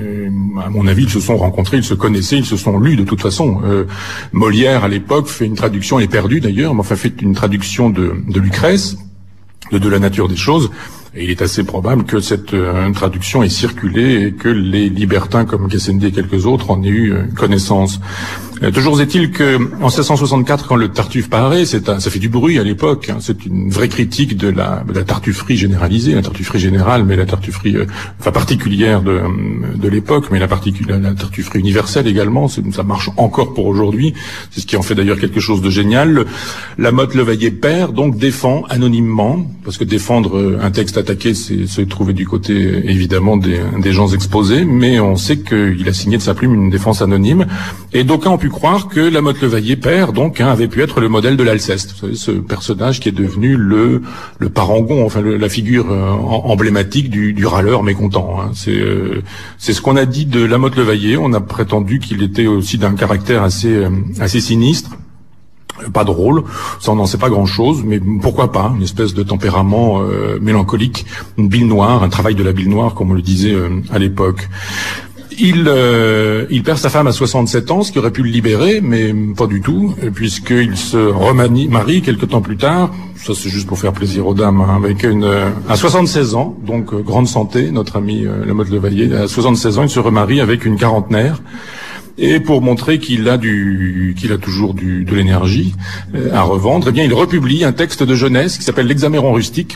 à mon avis, ils se sont rencontrés, ils se connaissaient, ils se sont lus de toute façon. Euh, Molière, à l'époque, fait une traduction, elle est perdue d'ailleurs, mais enfin fait une traduction de, de Lucrèce, de, de la nature des choses, et il est assez probable que cette euh, traduction ait circulé et que les libertins comme Gassendi et quelques autres en aient eu euh, connaissance. Euh, toujours est-il que en seize cent soixante-quatre, quand le Tartuffe paraît, c'est un, ça fait du bruit à l'époque. Hein, c'est une vraie critique de la, de la tartufferie généralisée, la tartufferie générale, mais la tartufferie, euh, enfin particulière de, de l'époque, mais la, particuli- la tartufferie universelle également. C'est, ça marche encore pour aujourd'hui. C'est ce qui en fait d'ailleurs quelque chose de génial. Le, la Motte-le-Vaillé père donc défend anonymement, parce que défendre un texte attaqué, c'est se trouver du côté évidemment des, des gens exposés, mais on sait qu'il a signé de sa plume une défense anonyme, et d'aucuns ont pu croire que la Motte-le-Vaillé père donc hein, avait pu être le modèle de l'Alceste. Vous savez, ce personnage qui est devenu le le parangon, enfin le, la figure euh, emblématique du, du râleur mécontent. Hein. C'est euh, c'est ce qu'on a dit de la Motte-le-Vaillé. On a prétendu qu'il était aussi d'un caractère assez euh, assez sinistre. Pas drôle, ça on n'en sait pas grand-chose, mais pourquoi pas, une espèce de tempérament euh, mélancolique, une bile noire, un travail de la bile noire, comme on le disait euh, à l'époque. Il, euh, il perd sa femme à soixante-sept ans, ce qui aurait pu le libérer, mais pas du tout, puisqu'il se remarie quelques temps plus tard. Ça, c'est juste pour faire plaisir aux dames, hein, avec une euh, à soixante-seize ans, donc euh, grande santé, notre ami euh, la Motte-le-Vaillé. À soixante-seize ans, il se remarie avec une quarantenaire. Et pour montrer qu'il a du, qu'il a toujours du, de l'énergie euh, à revendre, eh bien, il republie un texte de jeunesse qui s'appelle l'Hexaméron rustique.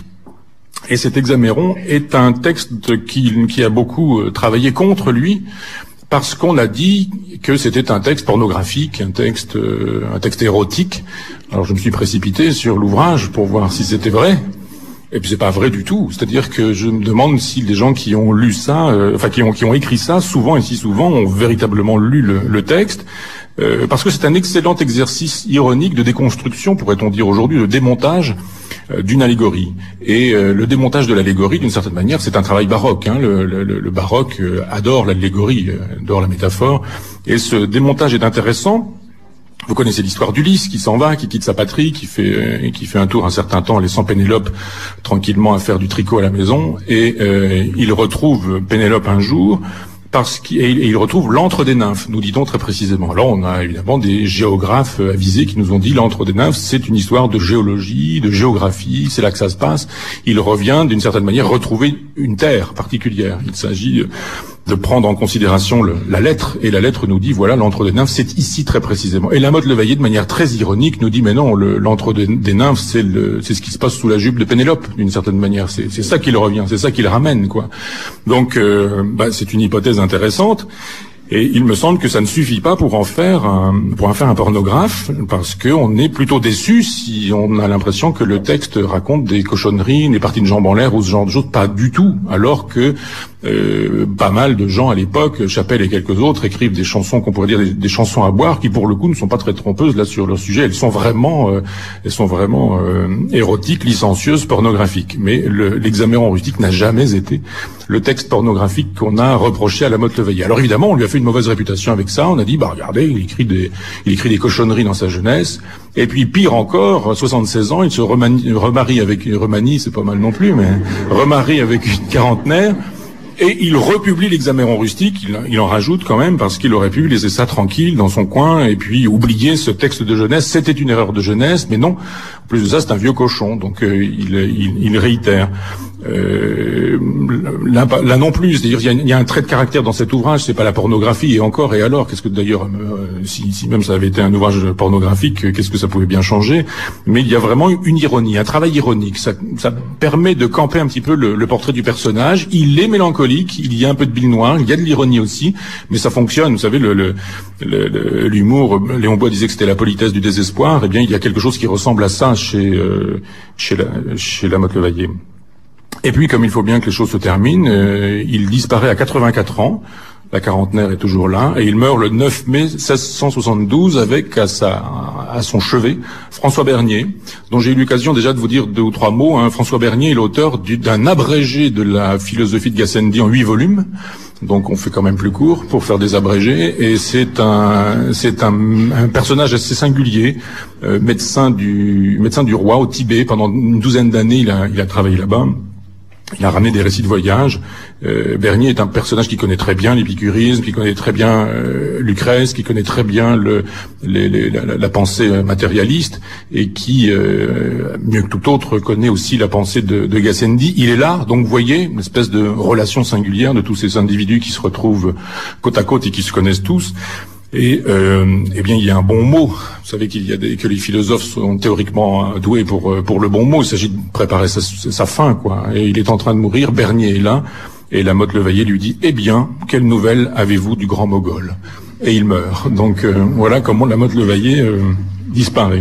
Et cet Hexaméron est un texte qui, qui a beaucoup euh, travaillé contre lui, parce qu'on a dit que c'était un texte pornographique, un texte, euh, un texte érotique. Alors je me suis précipité sur l'ouvrage pour voir si c'était vrai. Et puis c'est pas vrai du tout. C'est-à-dire que je me demande si les gens qui ont lu ça, euh, enfin qui ont qui ont écrit ça, souvent et si souvent, ont véritablement lu le, le texte, euh, parce que c'est un excellent exercice ironique de déconstruction, pourrait-on dire aujourd'hui, de démontage euh, d'une allégorie. Et euh, le démontage de l'allégorie, d'une certaine manière, c'est un travail baroque. Hein. Le, le, le baroque euh, adore l'allégorie, euh, adore la métaphore, et ce démontage est intéressant. Vous connaissez l'histoire d'Ulysse qui s'en va, qui quitte sa patrie, qui fait euh, qui fait un tour un certain temps, laissant Pénélope tranquillement à faire du tricot à la maison, et euh, il retrouve Pénélope un jour parce qu'il et il retrouve l'antre des nymphes, nous dit-on très précisément. Alors on a évidemment des géographes avisés qui nous ont dit l'antre des nymphes, c'est une histoire de géologie, de géographie, c'est là que ça se passe. Il revient d'une certaine manière retrouver une terre particulière. Il s'agit de prendre en considération le, la lettre, et la lettre nous dit, voilà, l'antre des nymphes, c'est ici très précisément. Et la Motte-le-Vaillé, de manière très ironique, nous dit, mais non, le, l'antre des, des nymphes, c'est, le, c'est ce qui se passe sous la jupe de Pénélope, d'une certaine manière. C'est, c'est ça qui le revient, c'est ça qui le ramène, quoi. Donc, euh, bah, c'est une hypothèse intéressante. Et il me semble que ça ne suffit pas pour en faire un, pour en faire un pornographe, parce que on est plutôt déçu si on a l'impression que le texte raconte des cochonneries, des parties de jambes en l'air ou ce genre de choses. Pas du tout. Alors que euh, pas mal de gens à l'époque, Chapelle et quelques autres, écrivent des chansons qu'on pourrait dire des, des chansons à boire, qui pour le coup ne sont pas très trompeuses là sur leur sujet. Elles sont vraiment, euh, elles sont vraiment euh, érotiques, licencieuses, pornographiques. Mais le, l'examéron rustique n'a jamais été le texte pornographique qu'on a reproché à la Motte-le-Vaillé. Alors évidemment, on lui a fait une mauvaise réputation avec ça. On a dit, bah regardez, il écrit des, il écrit des cochonneries dans sa jeunesse. Et puis pire encore, soixante-seize ans, il se remanie, remarie avec une remanie, c'est pas mal non plus, mais remarie avec une quarantenaire. Et il republie l'examéron rustique, il, il en rajoute quand même, parce qu'il aurait pu laisser ça tranquille dans son coin, et puis oublier ce texte de jeunesse. C'était une erreur de jeunesse, mais non. En plus de ça, c'est un vieux cochon, donc euh, il, il, il réitère. Euh, là, là non plus, c'est-à-dire il y, a, il y a un trait de caractère dans cet ouvrage, c'est pas la pornographie, et encore, et alors, qu'est-ce que d'ailleurs, euh, si, si même ça avait été un ouvrage pornographique, qu'est-ce que ça pouvait bien changer? Mais il y a vraiment une ironie, un travail ironique, ça, ça permet de camper un petit peu le, le portrait du personnage. Il est mélancolique, il y a un peu de bile noire, il y a de l'ironie aussi, mais ça fonctionne. Vous savez, le, le, le, l'humour, Léon Bois disait que c'était la politesse du désespoir, eh bien il y a quelque chose qui ressemble à ça chez, euh, chez la, chez la Motte-le-Vaillé. Et puis, comme il faut bien que les choses se terminent, euh, il disparaît à quatre-vingt-quatre ans, la quarantenaire est toujours là, et il meurt le neuf mai seize cent soixante-douze avec à sa, à son chevet François Bernier, dont j'ai eu l'occasion déjà de vous dire deux ou trois mots. Hein. François Bernier est l'auteur du, d'un abrégé de la philosophie de Gassendi en huit volumes. Donc on fait quand même plus court pour faire des abrégés, et c'est un c'est un, un personnage assez singulier, euh, médecin du médecin du roi au Tibet. Pendant une douzaine d'années, il a il a travaillé là-bas. Il a ramené des récits de voyage. Euh, Bernier est un personnage qui connaît très bien l'épicurisme, qui connaît très bien euh, Lucrèce, qui connaît très bien le, les, les, la, la pensée matérialiste, et qui, euh, mieux que tout autre, connaît aussi la pensée de, de Gassendi. Il est là, donc vous voyez, une espèce de relation singulière de tous ces individus qui se retrouvent côte à côte et qui se connaissent tous. Et euh, eh bien, il y a un bon mot. Vous savez qu'il y a des, que les philosophes sont théoriquement doués pour pour le bon mot. Il s'agit de préparer sa, sa fin, quoi. Et il est en train de mourir. Bernier est là, et la Motte-le-Vaillé lui dit, eh bien, quelle nouvelle avez-vous du grand Mogol? Et il meurt. Donc euh, voilà comment la Motte-le-Vaillé euh, disparaît.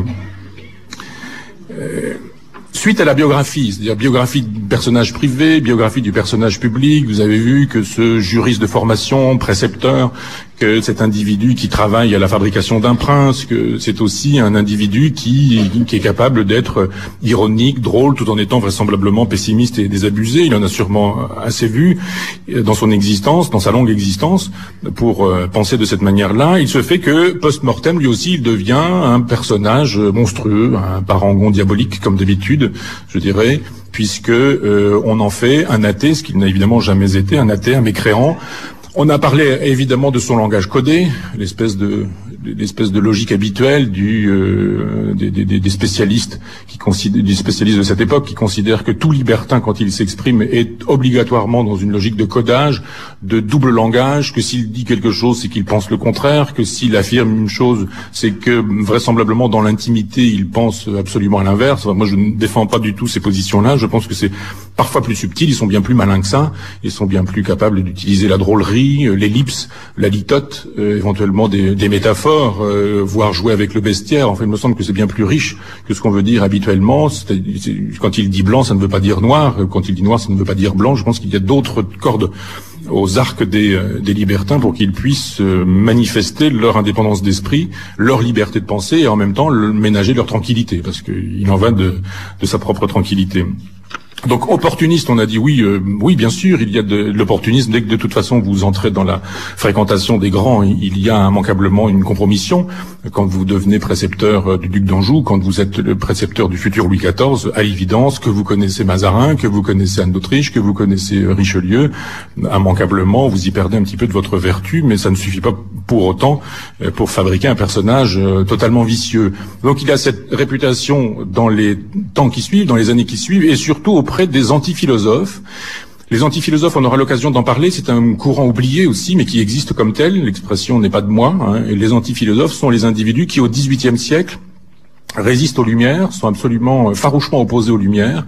Euh, Suite à la biographie, c'est-à-dire biographie du personnage privé, biographie du personnage public, vous avez vu que ce juriste de formation, précepteur, que cet individu qui travaille à la fabrication d'un prince, que c'est aussi un individu qui, qui est capable d'être ironique, drôle, tout en étant vraisemblablement pessimiste et désabusé. Il en a sûrement assez vu dans son existence, dans sa longue existence, pour euh, penser de cette manière-là. Il se fait que, post-mortem, lui aussi, il devient un personnage monstrueux, un parangon diabolique, comme d'habitude, je dirais, puisque euh, on en fait un athée, ce qu'il n'a évidemment jamais été, un athée, un mécréant. On a parlé évidemment de son langage codé, l'espèce de l'espèce de logique habituelle du euh, des, des, des spécialistes qui considèrent, des spécialistes de cette époque qui considèrent que tout libertin, quand il s'exprime, est obligatoirement dans une logique de codage, de double langage, que s'il dit quelque chose, c'est qu'il pense le contraire, que s'il affirme une chose, c'est que vraisemblablement dans l'intimité, il pense absolument à l'inverse. Enfin, moi, je ne défends pas du tout ces positions-là. Je pense que c'est parfois plus subtil. Ils sont bien plus malins que ça. Ils sont bien plus capables d'utiliser la drôlerie, l'ellipse, la litote, euh, éventuellement des, des métaphores. Euh, voire jouer avec le bestiaire. Enfin, il me semble que c'est bien plus riche que ce qu'on veut dire habituellement. C'est, c'est, quand il dit blanc, ça ne veut pas dire noir. Quand il dit noir, ça ne veut pas dire blanc. Je pense qu'il y a d'autres cordes aux arcs des, euh, des libertins pour qu'ils puissent euh, manifester leur indépendance d'esprit, leur liberté de penser, et en même temps le, ménager leur tranquillité, parce qu'il en va de, de sa propre tranquillité. Donc opportuniste, on a dit oui, euh, oui bien sûr, il y a de, de l'opportunisme. Dès que de toute façon vous entrez dans la fréquentation des grands, il y a immanquablement une compromission. Quand vous devenez précepteur du duc d'Anjou, quand vous êtes le précepteur du futur Louis quatorze, à l'évidence que vous connaissez Mazarin, que vous connaissez Anne d'Autriche, que vous connaissez Richelieu, immanquablement vous y perdez un petit peu de votre vertu, mais ça ne suffit pas pour autant pour fabriquer un personnage totalement vicieux. Donc il a cette réputation dans les temps qui suivent, dans les années qui suivent, et surtout auprès des antiphilosophes. Les antiphilosophes, on aura l'occasion d'en parler, c'est un courant oublié aussi, mais qui existe comme tel, l'expression n'est pas de moi, hein. Et les antiphilosophes sont les individus qui, au dix-huitième siècle, résistent aux Lumières, sont absolument, farouchement opposés aux Lumières,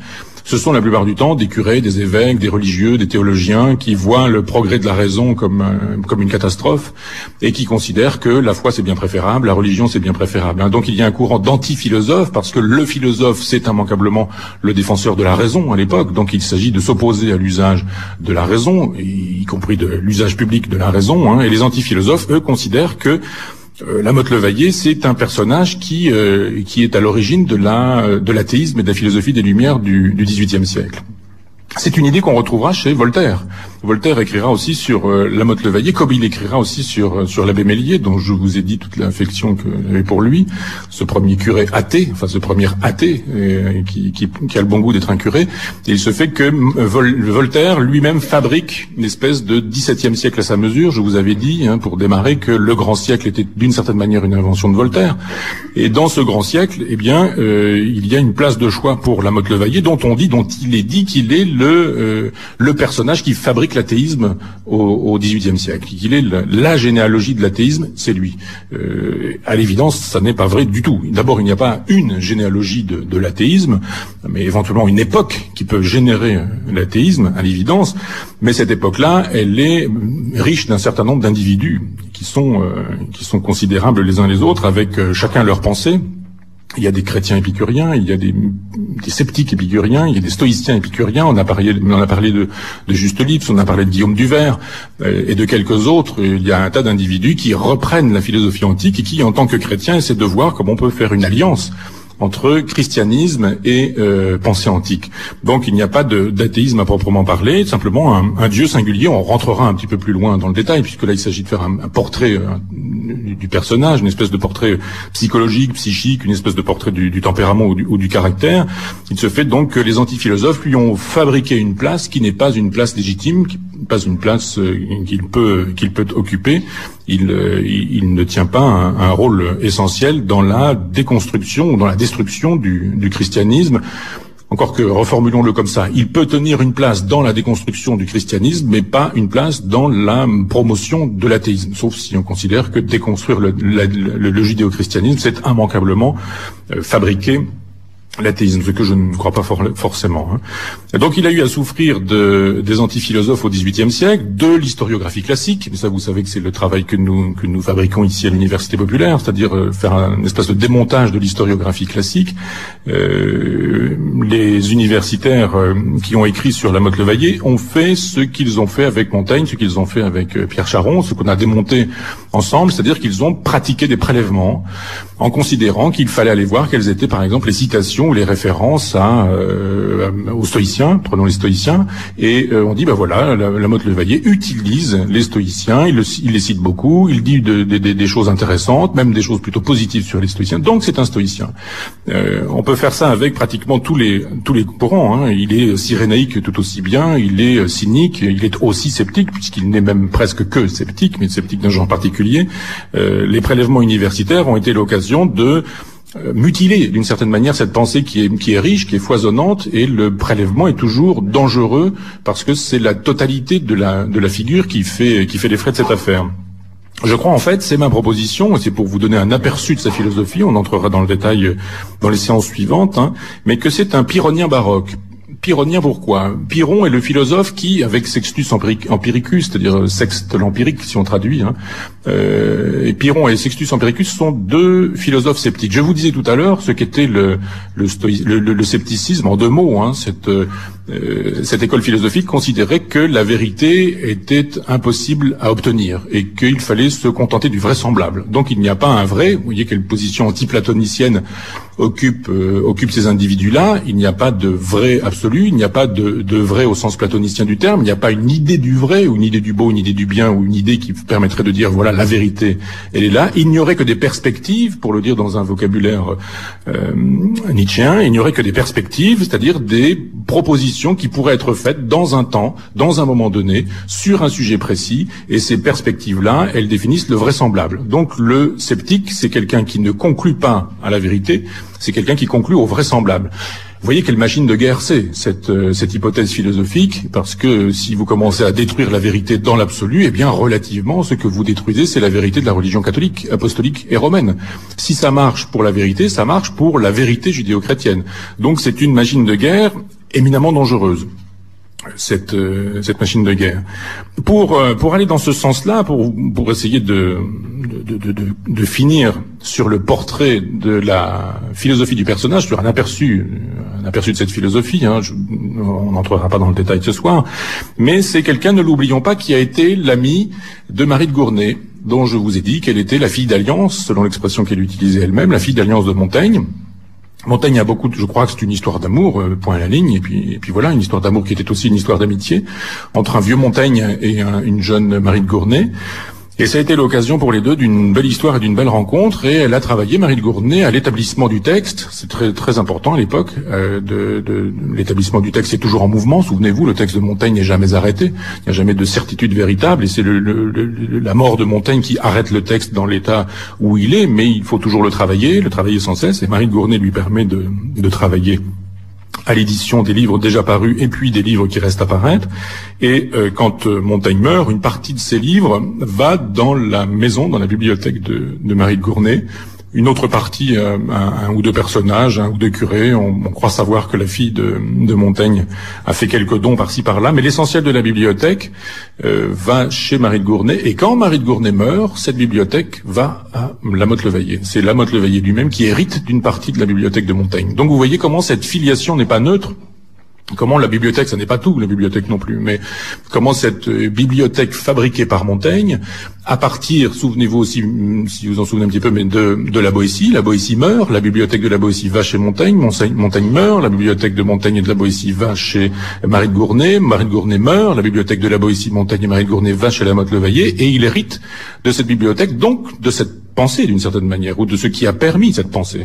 Ce sont la plupart du temps des curés, des évêques, des religieux, des théologiens qui voient le progrès de la raison comme euh, comme une catastrophe et qui considèrent que la foi c'est bien préférable, la religion c'est bien préférable. Hein. Donc il y a un courant d'anti-philosophe parce que le philosophe c'est immanquablement le défenseur de la raison à l'époque. Donc il s'agit de s'opposer à l'usage de la raison, y compris de l'usage public de la raison. Hein. Et les anti-philosophes, eux, considèrent que Euh, La Motte-le-Vaillé, c'est un personnage qui euh, qui est à l'origine de la de l'athéisme et de la philosophie des Lumières du du dix-huitième siècle. C'est une idée qu'on retrouvera chez Voltaire. Voltaire écrira aussi sur euh, La Motte-le-Vaillé, comme il écrira aussi sur euh, sur l'abbé Meslier, dont je vous ai dit toute l'affection que j'avais pour lui, ce premier curé athée, enfin ce premier athée euh, qui, qui qui a le bon goût d'être un curé. Et il se fait que euh, Vol, Voltaire lui-même fabrique une espèce de dix-septième siècle à sa mesure. Je vous avais dit, hein, pour démarrer, que le grand siècle était d'une certaine manière une invention de Voltaire. Et dans ce grand siècle, eh bien, euh, il y a une place de choix pour La Motte-le-Vaillé, dont on dit, dont il est dit qu'il est le euh, le personnage qui fabrique l'athéisme au, au dix-huitième siècle. Qu'il est la, la généalogie de l'athéisme, c'est lui. Euh, à l'évidence, ça n'est pas vrai du tout. D'abord, il n'y a pas une généalogie de, de l'athéisme, mais éventuellement une époque qui peut générer l'athéisme, à l'évidence. Mais cette époque-là, elle est riche d'un certain nombre d'individus qui sont euh, qui sont considérables les uns les autres, avec euh, chacun leur pensée. Il y a des chrétiens épicuriens, il y a des, des sceptiques épicuriens, il y a des stoïciens épicuriens. On a parlé, on a parlé de, de Juste Lipse, on a parlé de Guillaume du Vers euh, et de quelques autres. Il y a un tas d'individus qui reprennent la philosophie antique et qui, en tant que chrétiens, essaient de voir comment on peut faire une alliance entre christianisme et euh, pensée antique. Donc il n'y a pas de, d'athéisme à proprement parler, simplement un, un Dieu singulier. On rentrera un petit peu plus loin dans le détail, puisque là il s'agit de faire un, un portrait un, du personnage, une espèce de portrait psychologique, psychique, une espèce de portrait du, du tempérament ou du, ou du caractère. Il se fait donc que les antiphilosophes lui ont fabriqué une place qui n'est pas une place légitime, qui n'est pas une place euh, qu'il peut qu'il peut occuper. Il, euh, il, il ne tient pas un, un rôle essentiel dans la déconstruction ou dans la destruction du, du christianisme. Encore que, reformulons-le comme ça, il peut tenir une place dans la déconstruction du christianisme, mais pas une place dans la promotion de l'athéisme, sauf si on considère que déconstruire le, le, le, le judéo-christianisme, c'est immanquablement euh, fabriquer l'athéisme, ce que je ne crois pas for forcément. Hein. Et donc il a eu à souffrir de, des antiphilosophes au dix-huitième siècle, de l'historiographie classique, mais ça vous savez que c'est le travail que nous que nous fabriquons ici à l'Université populaire, c'est-à-dire euh, faire un espèce de démontage de l'historiographie classique. Euh, les universitaires euh, qui ont écrit sur La Motte-le-Vaillé ont fait ce qu'ils ont fait avec Montaigne, ce qu'ils ont fait avec euh, Pierre Charon, ce qu'on a démonté ensemble, c'est-à-dire qu'ils ont pratiqué des prélèvements en considérant qu'il fallait aller voir quelles étaient par exemple les citations ou les références à, euh, aux stoïciens, prenons les stoïciens, et euh, on dit, ben voilà, la, la Motte-le-Vaillé utilise les stoïciens, il, le, il les cite beaucoup, il dit de, de, de, des choses intéressantes, même des choses plutôt positives sur les stoïciens, donc c'est un stoïcien. Euh, on peut faire ça avec pratiquement tous les tous les courants, hein. Il est cyrénaïque tout aussi bien, il est cynique, il est aussi sceptique, puisqu'il n'est même presque que sceptique, mais sceptique d'un genre particulier. Euh, les prélèvements universitaires ont été l'occasion de mutiler d'une certaine manière cette pensée qui est qui est riche, qui est foisonnante, et le prélèvement est toujours dangereux parce que c'est la totalité de la de la figure qui fait qui fait les frais de cette affaire. Je crois en fait, c'est ma proposition, et c'est pour vous donner un aperçu de sa philosophie, on entrera dans le détail dans les séances suivantes, hein, mais que c'est un pyrrhonien baroque. Pyrrhonien, pourquoi? Pyrrhon est le philosophe qui, avec Sextus Empiricus, c'est-à-dire Sexte l'Empirique, si on traduit, hein, euh, et Pyrrhon et Sextus Empiricus sont deux philosophes sceptiques. Je vous disais tout à l'heure ce qu'était le, le, le, le, le scepticisme, en deux mots. Hein, cette, euh, cette école philosophique considérait que la vérité était impossible à obtenir et qu'il fallait se contenter du vraisemblable. Donc il n'y a pas un vrai. Vous voyez quelle position anti-platonicienne occupe, euh, occupe ces individus-là. Il n'y a pas de vrai absolu, il n'y a pas de, de vrai au sens platonicien du terme, il n'y a pas une idée du vrai ou une idée du beau, une idée du bien ou une idée qui permettrait de dire voilà la vérité, elle est là. Il n'y aurait que des perspectives, pour le dire dans un vocabulaire euh, nietzschéen, il n'y aurait que des perspectives, c'est-à-dire des propositions qui pourraient être faites dans un temps, dans un moment donné, sur un sujet précis, et ces perspectives-là, elles définissent le vraisemblable. Donc le sceptique, c'est quelqu'un qui ne conclut pas à la vérité, c'est quelqu'un qui conclut au vraisemblable. Vous voyez quelle machine de guerre c'est, cette, euh, cette hypothèse philosophique, parce que si vous commencez à détruire la vérité dans l'absolu, eh bien, relativement, ce que vous détruisez, c'est la vérité de la religion catholique, apostolique et romaine. Si ça marche pour la vérité, ça marche pour la vérité judéo-chrétienne. Donc c'est une machine de guerre éminemment dangereuse. Cette, euh, cette machine de guerre. Pour euh, pour aller dans ce sens-là, pour pour essayer de de, de de de finir sur le portrait de la philosophie du personnage, sur un aperçu un aperçu de cette philosophie. Hein, je, on n'entrera pas dans le détail ce soir, mais c'est quelqu'un, ne l'oublions pas, qui a été l'ami de Marie de Gournay, dont je vous ai dit qu'elle était la fille d'alliance, selon l'expression qu'elle utilisait elle-même, la fille d'alliance de Montaigne. Montaigne a beaucoup, de, je crois que c'est une histoire d'amour, euh, point à la ligne, et puis, et puis voilà, une histoire d'amour qui était aussi une histoire d'amitié entre un vieux Montaigne et un, une jeune Marie de Gournay. Et ça a été l'occasion pour les deux d'une belle histoire et d'une belle rencontre, et elle a travaillé, Marie de Gournay, à l'établissement du texte. C'est très très important à l'époque. Euh, de, de, l'établissement du texte est toujours en mouvement. Souvenez-vous, le texte de Montaigne n'est jamais arrêté. Il n'y a jamais de certitude véritable, et c'est le, le, le, la mort de Montaigne qui arrête le texte dans l'état où il est. Mais il faut toujours le travailler, le travailler sans cesse. Et Marie de Gournay lui permet de, de travailler à l'édition des livres déjà parus et puis des livres qui restent à paraître. Et euh, quand euh, Montaigne meurt, une partie de ses livres va dans la maison, dans la bibliothèque de, de Marie de Gournay. Une autre partie, euh, un, un ou deux personnages, un ou deux curés. On, on croit savoir que la fille de, de Montaigne a fait quelques dons par-ci par-là, mais l'essentiel de la bibliothèque euh, va chez Marie de Gournay. Et quand Marie de Gournay meurt, cette bibliothèque va à La Motte-le-Vayer. C'est La Motte-le-Vayer lui-même qui hérite d'une partie de la bibliothèque de Montaigne. Donc vous voyez comment cette filiation n'est pas neutre. Comment la bibliothèque, ça n'est pas tout, la bibliothèque non plus, mais comment cette euh, bibliothèque fabriquée par Montaigne, à partir, souvenez-vous aussi, si vous en souvenez un petit peu, mais de, de la Boétie, la Boétie meurt, la bibliothèque de la Boétie va chez Montaigne, Montaigne, Montaigne meurt, la bibliothèque de Montaigne et de la Boétie va chez Marie de Gournay, Marie de Gournay meurt, la bibliothèque de la Boétie, Montaigne et Marie de Gournay va chez la Motte-le-Vayer, et il hérite de cette bibliothèque, donc de cette pensée d'une certaine manière, ou de ce qui a permis cette pensée.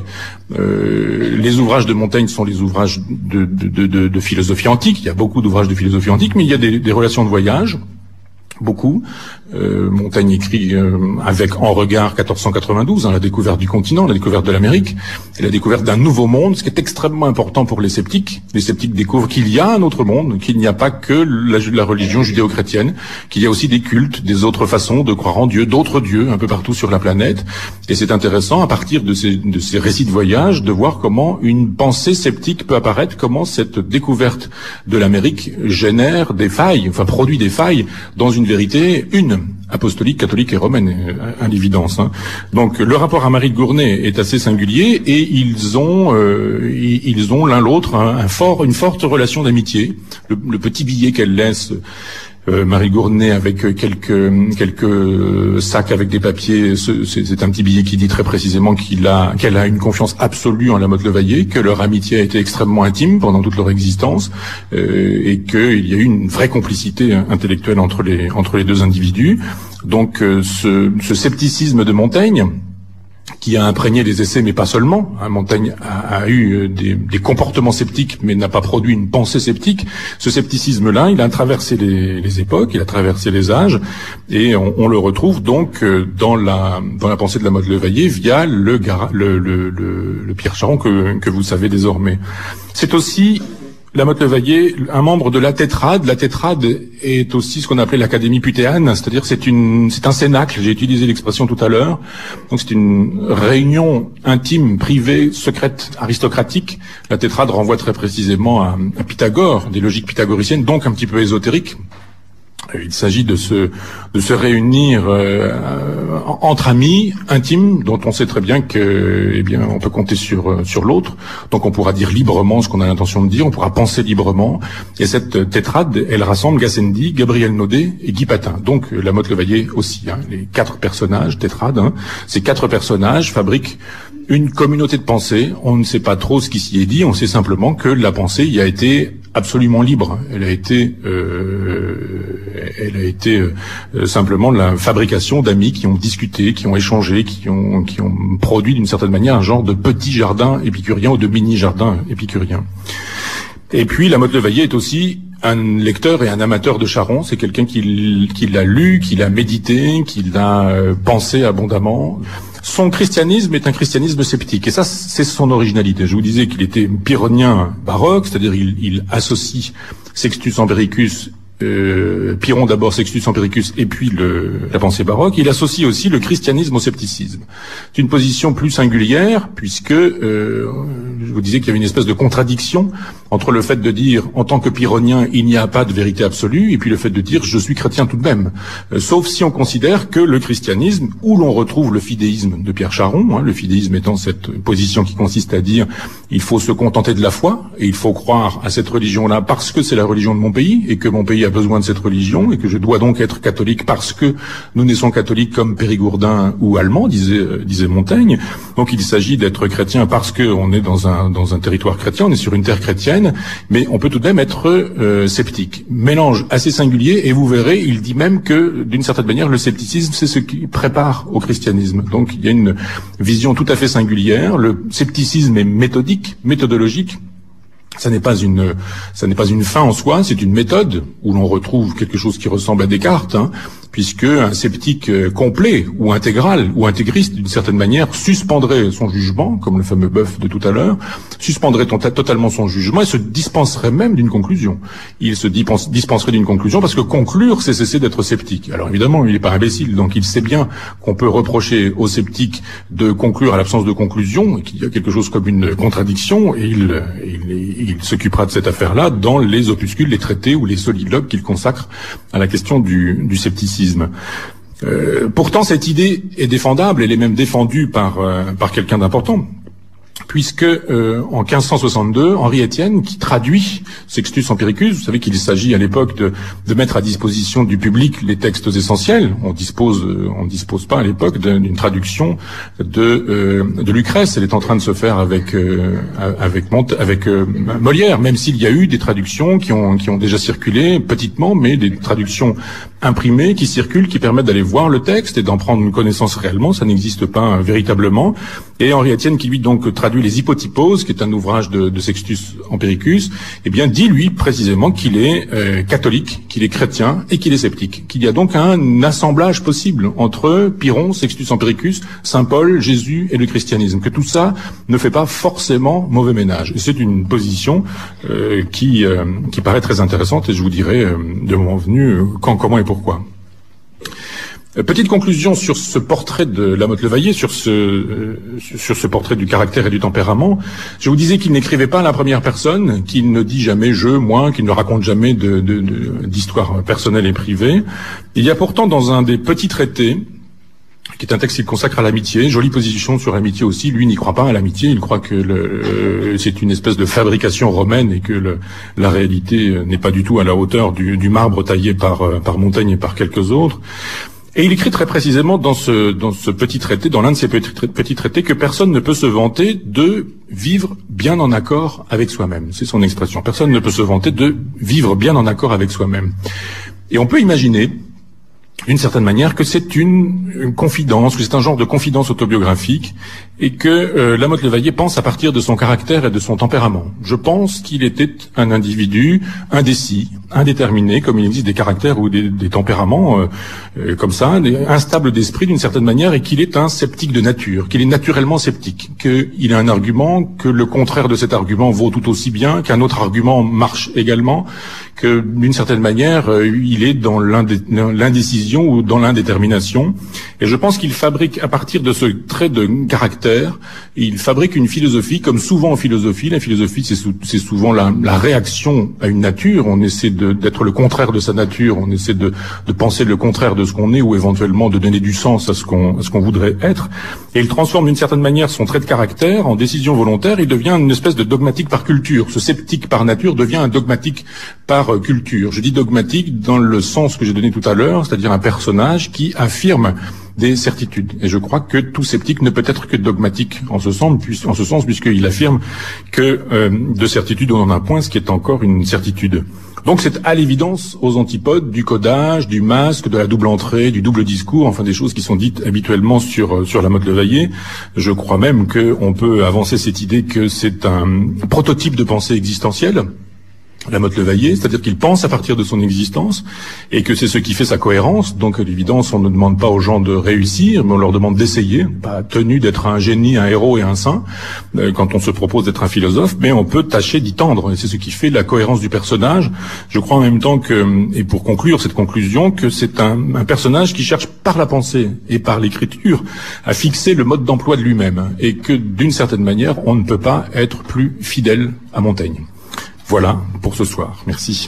Euh, les ouvrages de Montaigne sont les ouvrages de, de, de, de, de philosophie antique. Il y a beaucoup d'ouvrages de philosophie antique, mais il y a des, des relations de voyage, beaucoup. Euh, Montaigne écrit euh, avec en regard quatorze cent quatre-vingt-douze, hein, la découverte du continent, la découverte de l'Amérique, et la découverte d'un nouveau monde, ce qui est extrêmement important pour les sceptiques. Les sceptiques découvrent qu'il y a un autre monde, qu'il n'y a pas que la, la religion judéo-chrétienne, qu'il y a aussi des cultes, des autres façons de croire en Dieu, d'autres dieux un peu partout sur la planète. Et c'est intéressant, à partir de ces, de ces récits de voyage, de voir comment une pensée sceptique peut apparaître, comment cette découverte de l'Amérique génère des failles, enfin produit des failles dans une vérité une, apostolique, catholique et romaine, à l'évidence. Hein. Donc le rapport à Marie de Gournay est assez singulier, et ils ont euh, ils ont l'un l'autre un, un fort, une forte relation d'amitié. Le, le petit billet qu'elle laisse, Euh, Marie Gournay, avec quelques quelques sacs avec des papiers, c'est un petit billet qui dit très précisément qu'il a qu'elle a une confiance absolue en La Motte-le-Vayer, que leur amitié a été extrêmement intime pendant toute leur existence, euh, et qu'il y a eu une vraie complicité intellectuelle entre les entre les deux individus. Donc euh, ce, ce scepticisme de Montaigne, qui a imprégné des essais, mais pas seulement. Hein, Montaigne a, a eu des, des comportements sceptiques, mais n'a pas produit une pensée sceptique. Ce scepticisme-là, il a traversé les, les époques, il a traversé les âges, et on, on le retrouve donc dans la dans la pensée de La Motte-le-Vayer via le, le, le, le, le Pierre Charon que, que vous savez désormais. C'est aussi La Motte-le-Vayer, un membre de la Tétrade. La Tétrade est aussi ce qu'on appelait l'Académie putéane, c'est-à-dire c'est une, c'est un cénacle. J'ai utilisé l'expression tout à l'heure. Donc c'est une réunion intime, privée, secrète, aristocratique. La Tétrade renvoie très précisément à, à Pythagore, des logiques pythagoriciennes, donc un petit peu ésotériques. Il s'agit de se de se réunir euh, entre amis intimes, dont on sait très bien que, eh bien, on peut compter sur sur l'autre. Donc on pourra dire librement ce qu'on a l'intention de dire, on pourra penser librement. Et cette tétrade, elle rassemble Gassendi, Gabriel Naudet et Guy Patin. Donc La Motte-le-Vayer aussi, hein, les quatre personnages tétrade. Hein, ces quatre personnages fabriquent une communauté de pensée. On ne sait pas trop ce qui s'y est dit, on sait simplement que la pensée y a été absolument libre. Elle a été, euh, elle a été euh, simplement la fabrication d'amis qui ont discuté, qui ont échangé, qui ont, qui ont produit d'une certaine manière un genre de petit jardin épicurien ou de mini jardin épicurien. Et puis La Motte-le-Vayer est aussi un lecteur et un amateur de Charon. C'est quelqu'un qui, qui l'a lu, qui l'a médité, qui l'a euh, pensé abondamment. Son christianisme est un christianisme sceptique, et ça, c'est son originalité. Je vous disais qu'il était pyrrhonien baroque, c'est-à-dire il, il associe Sextus Empiricus, euh, Pyrrhon d'abord, Sextus Empiricus, et puis le, la pensée baroque. Il associe aussi le christianisme au scepticisme. C'est une position plus singulière, puisque euh, je vous disais qu'il y avait une espèce de contradiction entre le fait de dire en tant que pyrrhonien il n'y a pas de vérité absolue et puis le fait de dire je suis chrétien tout de même. Euh, sauf si on considère que le christianisme, où l'on retrouve le fidéisme de Pierre Charon, hein, le fidéisme étant cette position qui consiste à dire il faut se contenter de la foi et il faut croire à cette religion-là parce que c'est la religion de mon pays et que mon pays a besoin de cette religion et que je dois donc être catholique parce que nous naissons catholiques comme Périgourdin ou allemand, disait, euh, disait Montaigne. Donc il s'agit d'être chrétien parce qu'on est dans un, dans un territoire chrétien, on est sur une terre chrétienne, mais on peut tout de même être euh, sceptique. Mélange assez singulier, et vous verrez, il dit même que, d'une certaine manière, le scepticisme, c'est ce qui prépare au christianisme. Donc il y a une vision tout à fait singulière. Le scepticisme est méthodique, méthodologique. Ça n'est pas une, ça n'est pas une fin en soi, c'est une méthode où l'on retrouve quelque chose qui ressemble à Descartes, hein, puisque un sceptique complet ou intégral ou intégriste d'une certaine manière suspendrait son jugement, comme le fameux bœuf de tout à l'heure, suspendrait totalement son jugement et se dispenserait même d'une conclusion. Il se dispenserait d'une conclusion parce que conclure, c'est cesser d'être sceptique. Alors évidemment, il n'est pas imbécile, donc il sait bien qu'on peut reprocher aux sceptiques de conclure à l'absence de conclusion, et qu'il y a quelque chose comme une contradiction, et il, il, il s'occupera de cette affaire-là dans les opuscules, les traités ou les soliloques qu'il consacre à la question du, du scepticisme. Euh, pourtant, cette idée est défendable, elle est même défendue par, euh, par quelqu'un d'important, puisque euh, en quinze cent soixante-deux, Henri Étienne, qui traduit Sextus Empiricus, vous savez qu'il s'agit à l'époque de, de mettre à disposition du public les textes essentiels. On dispose, euh, on dispose pas à l'époque d'une traduction de, euh, de Lucrèce. Elle est en train de se faire avec euh, avec Mont avec euh, Molière, même s'il y a eu des traductions qui ont qui ont déjà circulé petitement, mais des traductions imprimées qui circulent, qui permettent d'aller voir le texte et d'en prendre une connaissance réellement. Ça n'existe pas euh, véritablement. Et Henri Étienne, qui lui donc traduit les Hypotyposes, qui est un ouvrage de, de Sextus Empiricus, eh bien dit lui précisément qu'il est euh, catholique, qu'il est chrétien et qu'il est sceptique. Qu'il y a donc un assemblage possible entre Pyrrhon, Sextus Empiricus, Saint Paul, Jésus et le christianisme. Que tout ça ne fait pas forcément mauvais ménage. Et c'est une position euh, qui euh, qui paraît très intéressante et je vous dirai euh, de moment venu euh, quand, comment et pourquoi. Petite conclusion sur ce portrait de Lamotte-Levaillé, sur ce euh, sur ce portrait du caractère et du tempérament. Je vous disais qu'il n'écrivait pas à la première personne, qu'il ne dit jamais je, moi, qu'il ne raconte jamais de, de, de, d'histoires personnelles et privées. Il y a pourtant dans un des petits traités, qui est un texte qu'il consacre à l'amitié, jolie position sur l'amitié aussi, lui n'y croit pas à l'amitié, il croit que le, euh, c'est une espèce de fabrication romaine et que le, la réalité n'est pas du tout à la hauteur du, du marbre taillé par, par Montaigne et par quelques autres. Et il écrit très précisément dans ce, dans ce petit traité, dans l'un de ces petits traités, que personne ne peut se vanter de vivre bien en accord avec soi-même. C'est son expression. Personne ne peut se vanter de vivre bien en accord avec soi-même. Et on peut imaginer, d'une certaine manière, que c'est une, une confidence, que c'est un genre de confidence autobiographique, et que euh, Lamotte-Levaillé pense à partir de son caractère et de son tempérament. Je pense qu'il était un individu indécis, indéterminé, comme il existe des caractères ou des, des tempéraments euh, euh, comme ça, instable d'esprit d'une certaine manière, et qu'il est un sceptique de nature, qu'il est naturellement sceptique, qu'il a un argument, que le contraire de cet argument vaut tout aussi bien, qu'un autre argument marche également, que d'une certaine manière, euh, il est dans l'indé l'indécision ou dans l'indétermination. Et je pense qu'il fabrique, à partir de ce trait de caractère, il fabrique une philosophie, comme souvent en philosophie. La philosophie, c'est sou souvent la, la réaction à une nature. On essaie d'être le contraire de sa nature, on essaie de, de penser le contraire de ce qu'on est, ou éventuellement de donner du sens à ce qu'on ce qu'on voudrait être. Et il transforme d'une certaine manière son trait de caractère en décision volontaire. Il devient une espèce de dogmatique par culture. Ce sceptique par nature devient un dogmatique par culture. Je dis dogmatique dans le sens que j'ai donné tout à l'heure, c'est-à-dire un personnage qui affirme des certitudes. Et je crois que tout sceptique ne peut être que dogmatique en ce sens, puis, en ce sens puisqu'il affirme que euh, de certitude on en a un point, ce qui est encore une certitude. Donc c'est à l'évidence aux antipodes du codage, du masque, de la double entrée, du double discours, enfin des choses qui sont dites habituellement sur sur Lamotte-Levaillé. Je crois même qu'on peut avancer cette idée que c'est un prototype de pensée existentielle. Lamotte-Levaillé, c'est-à-dire qu'il pense à partir de son existence et que c'est ce qui fait sa cohérence. Donc, à l'évidence, on ne demande pas aux gens de réussir, mais on leur demande d'essayer. Pas tenu d'être un génie, un héros et un saint euh, quand on se propose d'être un philosophe, mais on peut tâcher d'y tendre. Et c'est ce qui fait la cohérence du personnage. Je crois en même temps que, et pour conclure cette conclusion, que c'est un, un personnage qui cherche par la pensée et par l'écriture à fixer le mode d'emploi de lui-même, et que d'une certaine manière, on ne peut pas être plus fidèle à Montaigne. Voilà pour ce soir. Merci.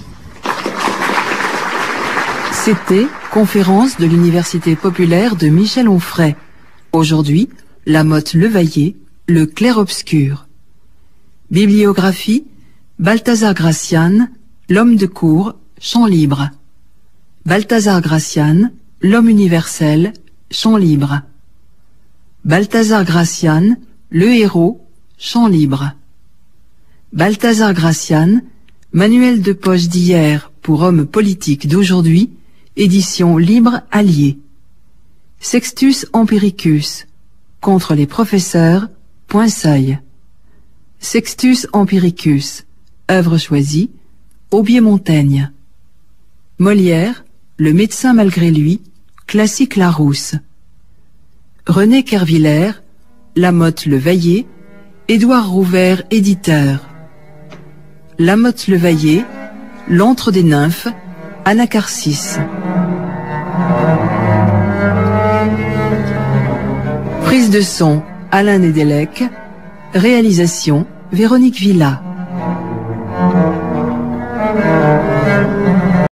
C'était conférence de l'Université populaire de Michel Onfray. Aujourd'hui, Lamotte-Levaillé, le clair-obscur. Bibliographie, Balthazar Gracian, L'homme de cour, Champ libre. Balthazar Gracian, L'homme universel, Champ libre. Balthazar Gracian, Le héros, Champ libre. Balthazar Gracian, Manuel de poche d'hier pour hommes politiques d'aujourd'hui, édition libre alliée. Sextus Empiricus, contre les professeurs, point seuil. Sextus Empiricus, œuvre choisie, Aubier-Montaigne. Molière, Le médecin malgré lui, classique Larousse. René Kerviller, Lamotte-Levaillé, Édouard Rouvert, éditeur. Lamotte-Levaillé, L'antre des nymphes, Anacharsis. Prise de son, Alain Nedelec. Réalisation, Véronique Villa.